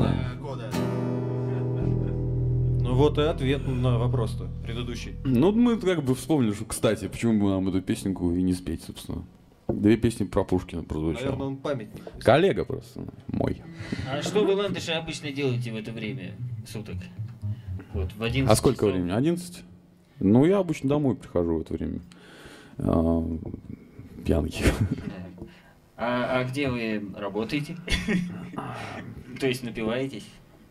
кода. Ну вот и ответ на вопрос-то предыдущий. Ну, мы как бы вспомнили, что, кстати, почему бы нам эту песенку и не спеть, собственно. 2 песни про Пушкина Наверное, прозвучало. он памятник. Коллега просто мой. А что вы, ландыши, обычно делаете в это время суток? Вот, в 11 А сколько часов. времени? 11? Ну, я обычно домой прихожу в это время. Пьяный. А где вы работаете? То есть напиваетесь?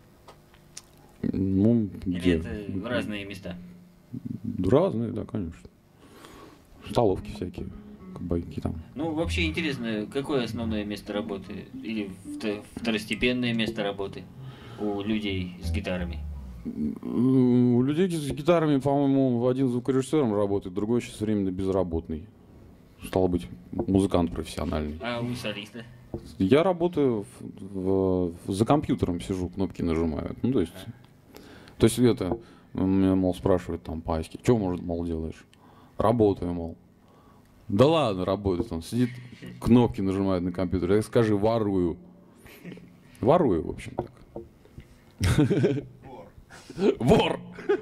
Ну, Или где? это в разные места? Разные, да, конечно. Столовки всякие, кабаки там. Ну, вообще интересно, какое основное место работы или второстепенное место работы у людей с гитарами? У людей с гитарами, по-моему, один звукорежиссером работает, другой сейчас временно безработный. Стало быть, музыкант профессиональный. А у солиста? Я работаю за компьютером, сижу, кнопки нажимаю. Ну, то есть это, меня, мол, спрашивают там по аське, что, может, мол, делаешь? Работаю, мол. Да ладно, работает. Он сидит, кнопки нажимает на компьютере. Так скажи, ворую. Ворую, в общем, так. Вор!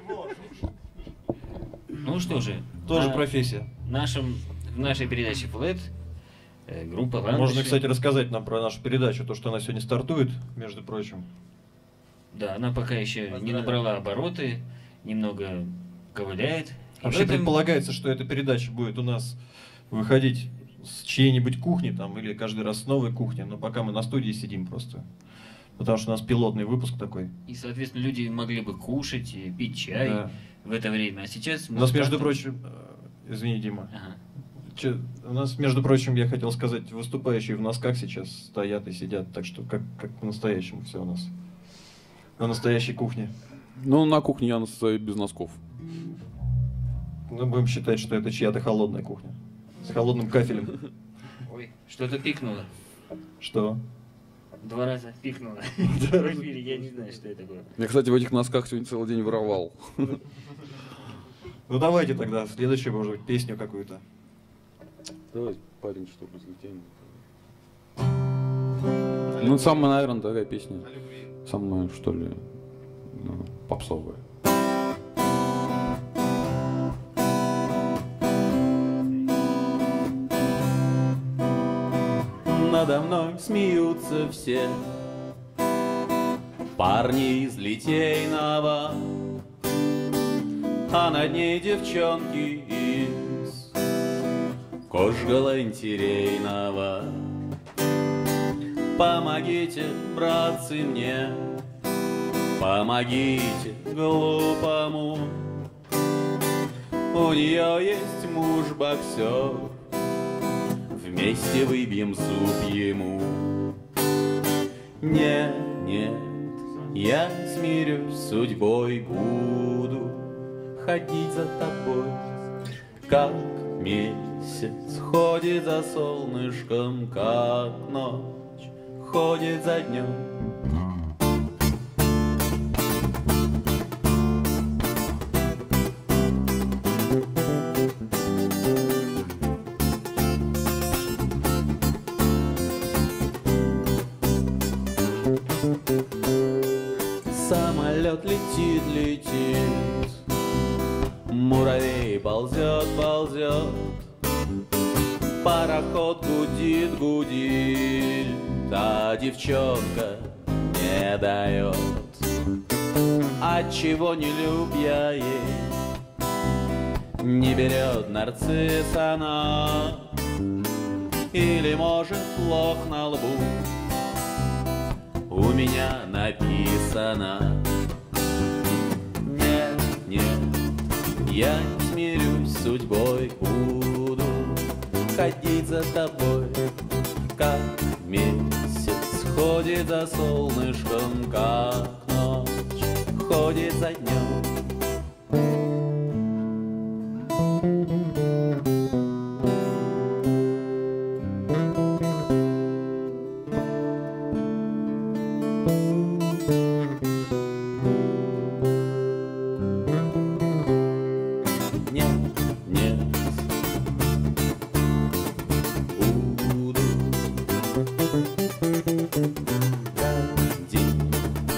Ну что же, Тоже на профессия. в нашей передаче Flat группа «Ландыши». Можно, кстати, рассказать нам про нашу передачу, то, что она сегодня стартует, между прочим. Да, она пока еще не набрала обороты, немного ковыляет. И Вообще в этом- предполагается, что эта передача будет у нас выходить с чьей-нибудь кухни там, или каждый раз с новой кухни, но пока мы на студии сидим просто. Потому что у нас пилотный выпуск такой. И, соответственно, люди могли бы кушать, и пить чай Да. в это время. А сейчас... У нас, между музыканты- прочим, извини, Дима, Ага. у нас, между прочим, я хотел сказать, выступающие в носках сейчас стоят и сидят, так что как по-настоящему все у нас. На настоящей кухне. Ну, на кухне я стою без носков. Мы будем считать, что это чья-то холодная кухня. С холодным кафелем. Ой, что-то пикнуло. Что? 2 раза пикнуло. В эфире, я не знаю, что это было. Я, кстати, в этих носках сегодня целый день воровал. Ну давайте тогда следующую, может быть, песню какую-то. Давай, парень, что разлетение. Ну, самая, наверное, такая песня. О любви. Самая, что ли, ну, попсовая. Надо мной смеются все парни из Литейного, а над ней девчонки из Кожгалантерейного. Помогите, братцы, мне, помогите глупому. У нее есть муж-боксер, вместе выбьем зуб ему. Нет, нет, я смирюсь с судьбой, буду ходить за тобой, как месяц ходит за солнышком, как ночь ходит за днем. Самолет летит, летит, муравей ползет, ползет, пароход гудит, гудит, а девчонка не дает. Отчего не любя ей, не берет нарцисс она, или, может, лох на лбу у меня написано. Нет, нет, я не смирюсь с судьбой, буду ходить за тобой, как месяц ходит за солнышком, как ночь ходит за днем. Нет, нет, буду ходить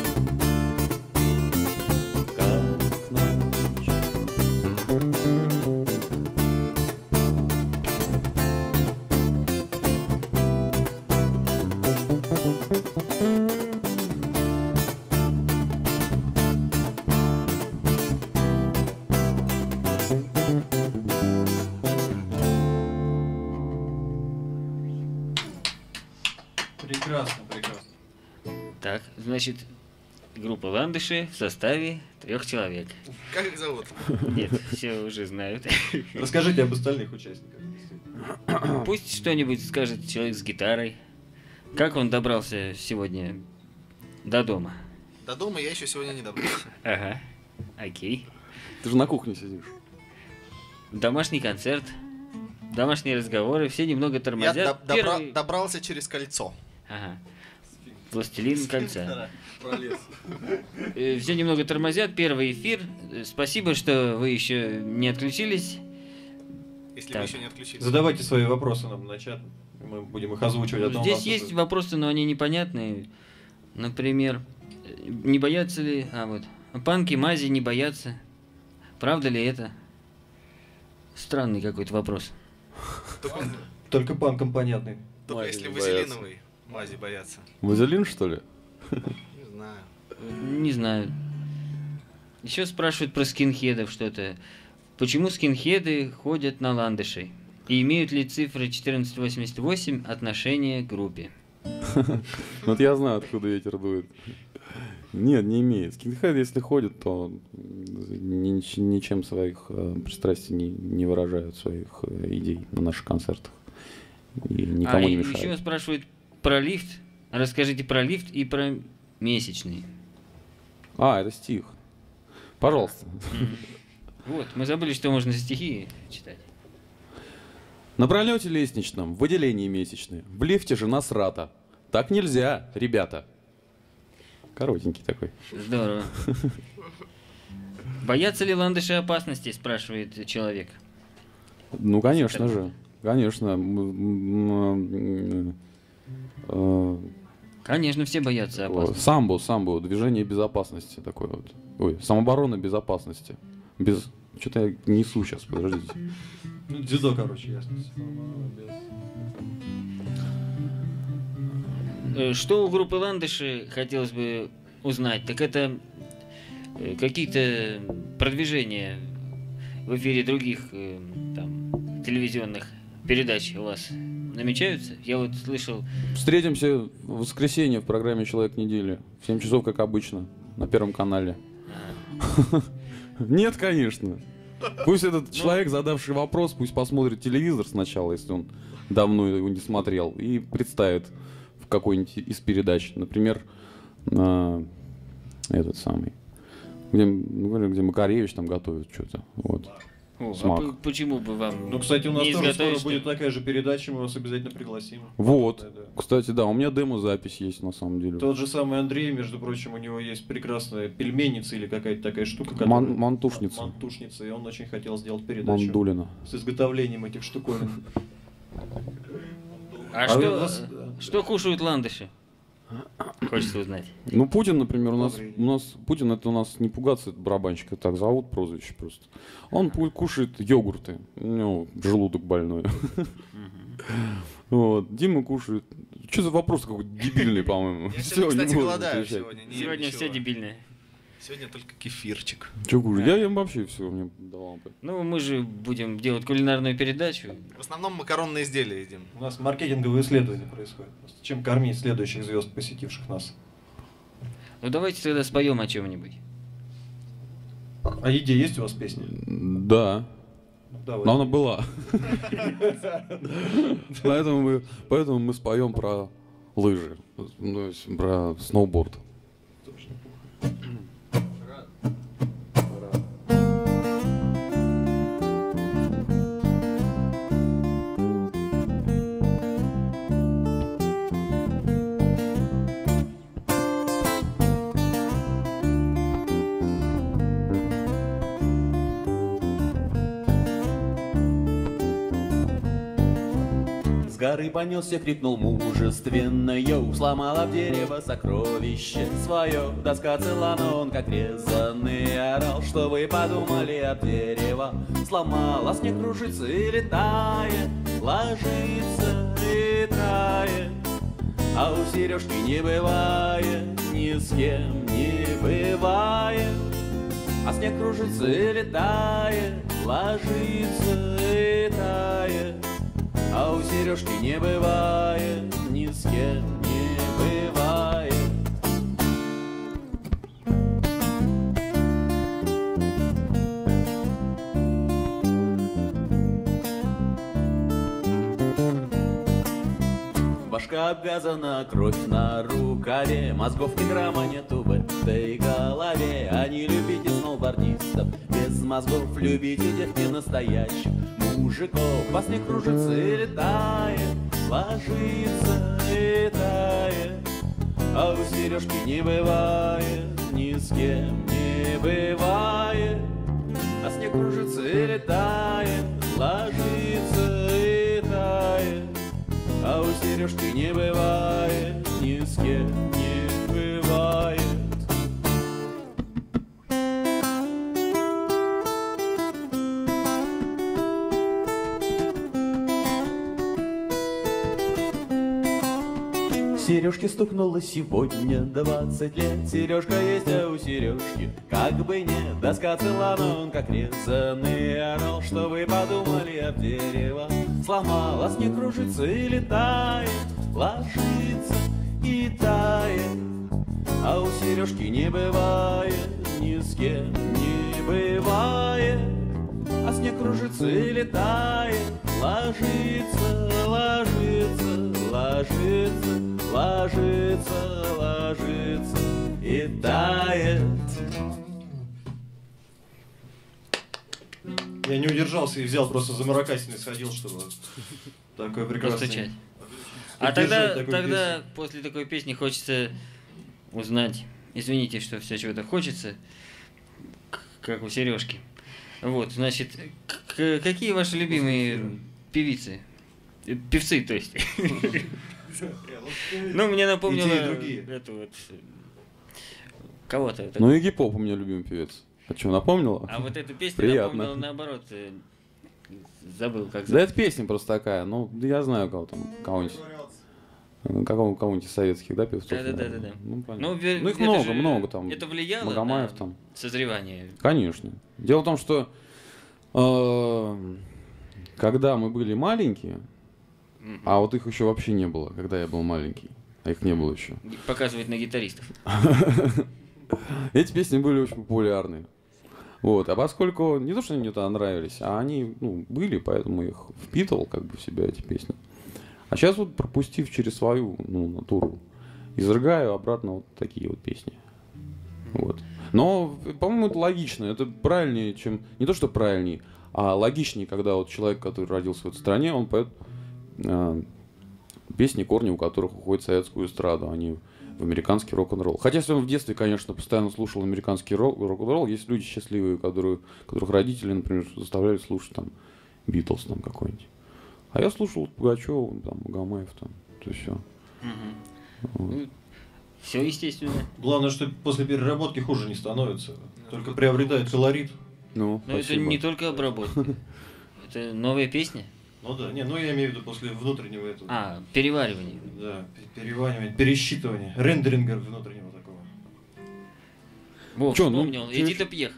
Значит, группа «Ландыши» в составе 3 человек. Как их зовут? Нет, все уже знают. Расскажите об остальных участниках. Пусть что-нибудь скажет человек с гитарой. Как он добрался сегодня до дома? До дома я еще сегодня не добрался. Ага, окей. Ты же на кухне сидишь. Домашний концерт, домашние разговоры, все немного Я тормозят. Первый- добрался через кольцо. Ага. Властелин кольца. Все немного тормозят. Первый эфир. Спасибо, что вы еще не отключились. Если Так. вы еще не отключились. Задавайте свои вопросы нам на чат. Мы будем их озвучивать. а то у Здесь нас есть уже- вопросы, но они непонятные. Например, не боятся ли... Панки мази не боятся. Правда ли это? Странный какой-то вопрос. Только, Только панкам понятный. только Мази если не вазелиновый мази боятся. Вазелин, что ли? Не знаю. Не знаю. Еще спрашивают про скинхедов что-то. Почему скинхеды ходят на ландышей? И имеют ли цифры 1488 отношение к группе? Вот я знаю, откуда ветер дует. Нет, не имеет. Скинхед, если ходят, то ничем своих пристрастий не выражают, своих идей на наших концертах. И никому не еще мешают. спрашивают про лифт. Расскажите про лифт и про месячный. Это стих. Пожалуйста. Вот, мы забыли, что можно стихи читать. На пролете лестничном, в отделении месячные, в лифте жена срата. Так нельзя, ребята. Коротенький такой. Здорово. Боятся ли ландыши опасности, спрашивает человек. Ну, конечно же. Конечно. Конечно, все боятся опасности. Самбо, движение безопасности такое вот. Ой, самооборона безопасности. Что-то я несу сейчас, подождите. Ну, дзюдо, короче, ясно. Что у группы «Ландыши» хотелось бы узнать, так это какие-то продвижения в эфире других там, телевизионных передач у вас намечаются? Я вот слышал... Встретимся в воскресенье в программе «Человек недели». В 7 часов, как обычно, на Первом канале. Нет, конечно. Пусть этот человек, задавший вопрос, пусть посмотрит телевизор сначала, если он давно его не смотрел, и представит в какой-нибудь из передач. Например, этот самый, где Макаревич там готовит что-то. Вот. Смак. Почему бы вам Ну, кстати, у нас не тоже скоро изготовить, что ли? будет такая же передача, мы вас обязательно пригласим. Вот. Да. Кстати, да, у меня демо-запись есть на самом деле. Тот же самый Андрей, между прочим, у него есть прекрасная пельменница или какая-то такая штука. Мантушница. Мантушница, и он очень хотел сделать передачу Мандулина. с изготовлением этих штуковин. А у вас- что кушают ландыши? Хочется узнать. Ну, Путин, например, Добрый Путин это у нас не пугаться, это барабанщик, это так зовут, прозвище просто. Он кушает йогурты, у него желудок больной. Вот. Дима кушает. Что за вопрос какой-то дебильный, по-моему. Я Всё, сегодня, не кстати, буду голодаю отвечать. сегодня. не ем Сегодня ничего. все дебильное. Сегодня только кефирчик. Чё кушать? Я ем вообще все, мне давал. Ну, мы же будем делать кулинарную передачу. В основном макаронные изделия едим. У нас маркетинговые исследования происходят. Просто чем кормить следующих звезд, посетивших нас? Ну, давайте тогда споем о чем-нибудь. О еде есть у вас песни? Да. Давай. Но она была. Поэтому мы споем про лыжи, ну, то есть про сноуборд. С горы понесся, крикнул мужественно, йоу, сломала в дерево сокровище свое. Доска цела, но он как резанный орал, что вы подумали от дерева. Сломала, снег кружится и летает, ложится и тает. А у Сережки не бывает, ни с кем не бывает. А снег кружится и летает, ложится и тает. А у Сережки не бывает, ни с кем не бывает. Рубашка обвязана, кровь на рукаве, мозгов ни грамма нету в этой голове. А не любите сноубордистов без мозгов, любите девки настоящих мужиков. Во сне кружится и летает, ложится и тает, а у Сережки не бывает, ни с кем не бывает. А снег кружится и летает, ложится и тает, а у Сережки не бывает, ни с кем не бывает. Сережке стукнуло сегодня 20 лет. Сережка есть, а у Сережки как бы нет. Доска цела, но он как резаный орел. Что вы подумали об дерево? Сломалась, не кружится и летает, ложится и тает, а у Сережки не бывает, ни с кем не бывает. А снег кружится и летает, ложится, ложится, ложится, ложится, ложится и тает. Я не удержался и взял, просто за Маракасиной сходил, чтобы такой прекрасный... Постучать. А тогда после такой песни хочется узнать, извините, что все чего-то хочется, как у Сережки. Вот, значит, какие ваши любимые певицы? Певцы, то есть. Ну, мне напомнило эту вот... Кого-то. Ну, Игги Поп у меня любимый певец. А что, напомнила? А вот эту песню Приятно. напомнила наоборот. Забыл, как Да зовут. это песня просто такая. Ну, я знаю кого там, кого-нибудь. Кого-нибудь из советских, да, певцов? Да. Ну, понятно. Ну, Ну, их это много там. Это влияло Магомаев на там. созревание? Конечно. Дело в том, что когда мы были маленькие, а вот их еще вообще не было, когда я был маленький, а их не было еще. Показывать на гитаристов. Эти песни были очень популярны. Вот. А поскольку не то, что они мне тогда нравились, а они были, поэтому я их впитывал как бы в себя, эти песни. А сейчас вот, пропустив через свою натуру, изрыгаю обратно вот такие вот песни. Вот. Но, по-моему, это логично. Это правильнее, чем... Не то, что правильнее, а логичнее, когда вот человек, который родился в этой стране, он поет песни, корни у которых уходят в советскую эстраду, а не в американский рок-н-ролл. Хотя, если он в детстве, конечно, постоянно слушал американский рок-н-ролл, есть люди счастливые, которых родители, например, заставляли слушать там Битлз там какой-нибудь. А я слушал Пугачева, там, Магомаев, там, то все. Вот. Все естественно. Главное, что после переработки хуже не становится. Только приобретает колорит. Ну, Но это не только обработка. Это новая песня. Ну да, я имею в виду после внутреннего этого. Переваривание. Да, переваривание, пересчитывание, рендеринга внутреннего такого. Во, Чё, вспомнил, чё Эдита Пьеха.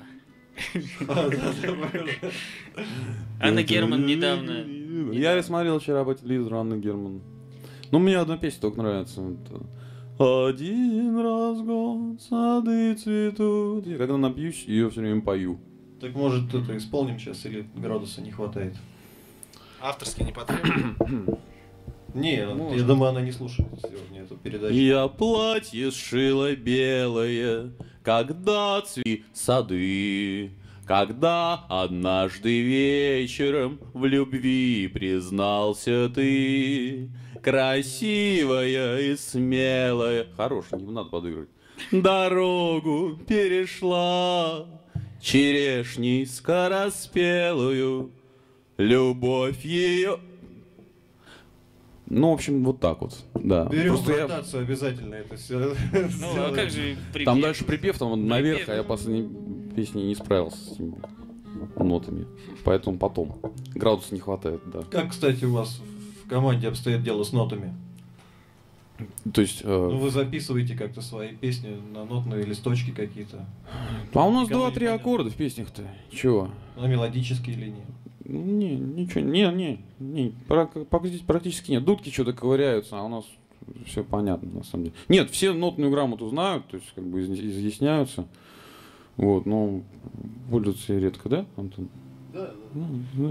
Анна Герман недавно. Я смотрел вчера по телевизору Анны Герман. Ну, мне одна песня только нравится. Один раз в год сады цветут. Я когда напьюсь, ее все время пою. Так может это исполним сейчас или градуса не хватает? Авторский не потребует? Не, я думаю, она не слушает сегодня эту передачу. Я платье сшила белое, когда цвели сады, когда однажды вечером в любви признался ты. Красивая и смелая, хорошая, не надо подыгрывать, дорогу перешла, черешней скороспелую, любовь ее... Ну, в общем, вот так вот, да. Берем Просто в ротацию обязательно это все. Ну, а как же припев? Там дальше припев, там он наверх, Припев. а я в последней песне не справился с этими нотами. Поэтому потом. Градуса не хватает, да. Как, кстати, у вас в команде обстоит дело с нотами? То есть... Ну, вы записываете как-то свои песни на нотные листочки какие-то? а у нас Никому не 2-3 понятно. аккорда в песнях-то. Чего? На мелодические линии? Не, ничего, не, практически нет. Дудки что-то ковыряются, а у нас все понятно, на самом деле. Нет, все нотную грамоту знают, то есть как бы изъясняются. Вот, но пользуются редко, да, Антон? Да.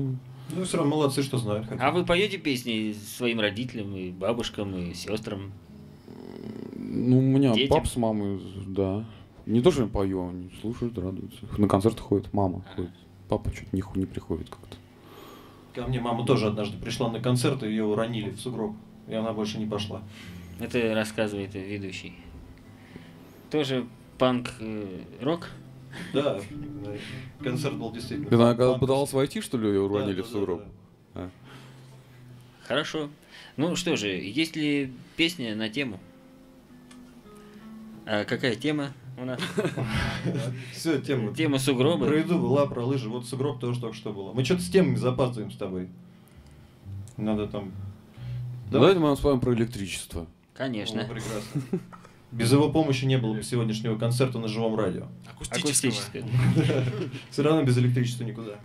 Ну, все равно молодцы, что знают. А вы поете песни своим родителям, и бабушкам, и сестрам? Ну, у меня Детям? пап с мамой, да. Не то, что я пою, они слушают, радуются. На концерты ходят, мама ходит. Папа что-то не приходит как-то. Ко мне мама тоже однажды пришла на концерт, и ее уронили в сугроб. И она больше не пошла. Это рассказывает ведущий. Тоже панк-рок? Да, концерт был действительно. Когда она панковский. пыталась войти, что ли, ее уронили Да, в сугроб? да. А. Хорошо. Ну что же, есть ли песня на тему? А какая тема у нас? Все, тема. Тема сугроба. Про еду была, про лыжи. Вот сугроб тоже только что было. Мы что-то с темами запаздываем с тобой. Надо там... Давайте мы вам с вами про электричество. О, Конечно. прекрасно. Без его помощи не было бы сегодняшнего концерта на живом радио. Акустического. Акустическая. Все равно без электричества никуда.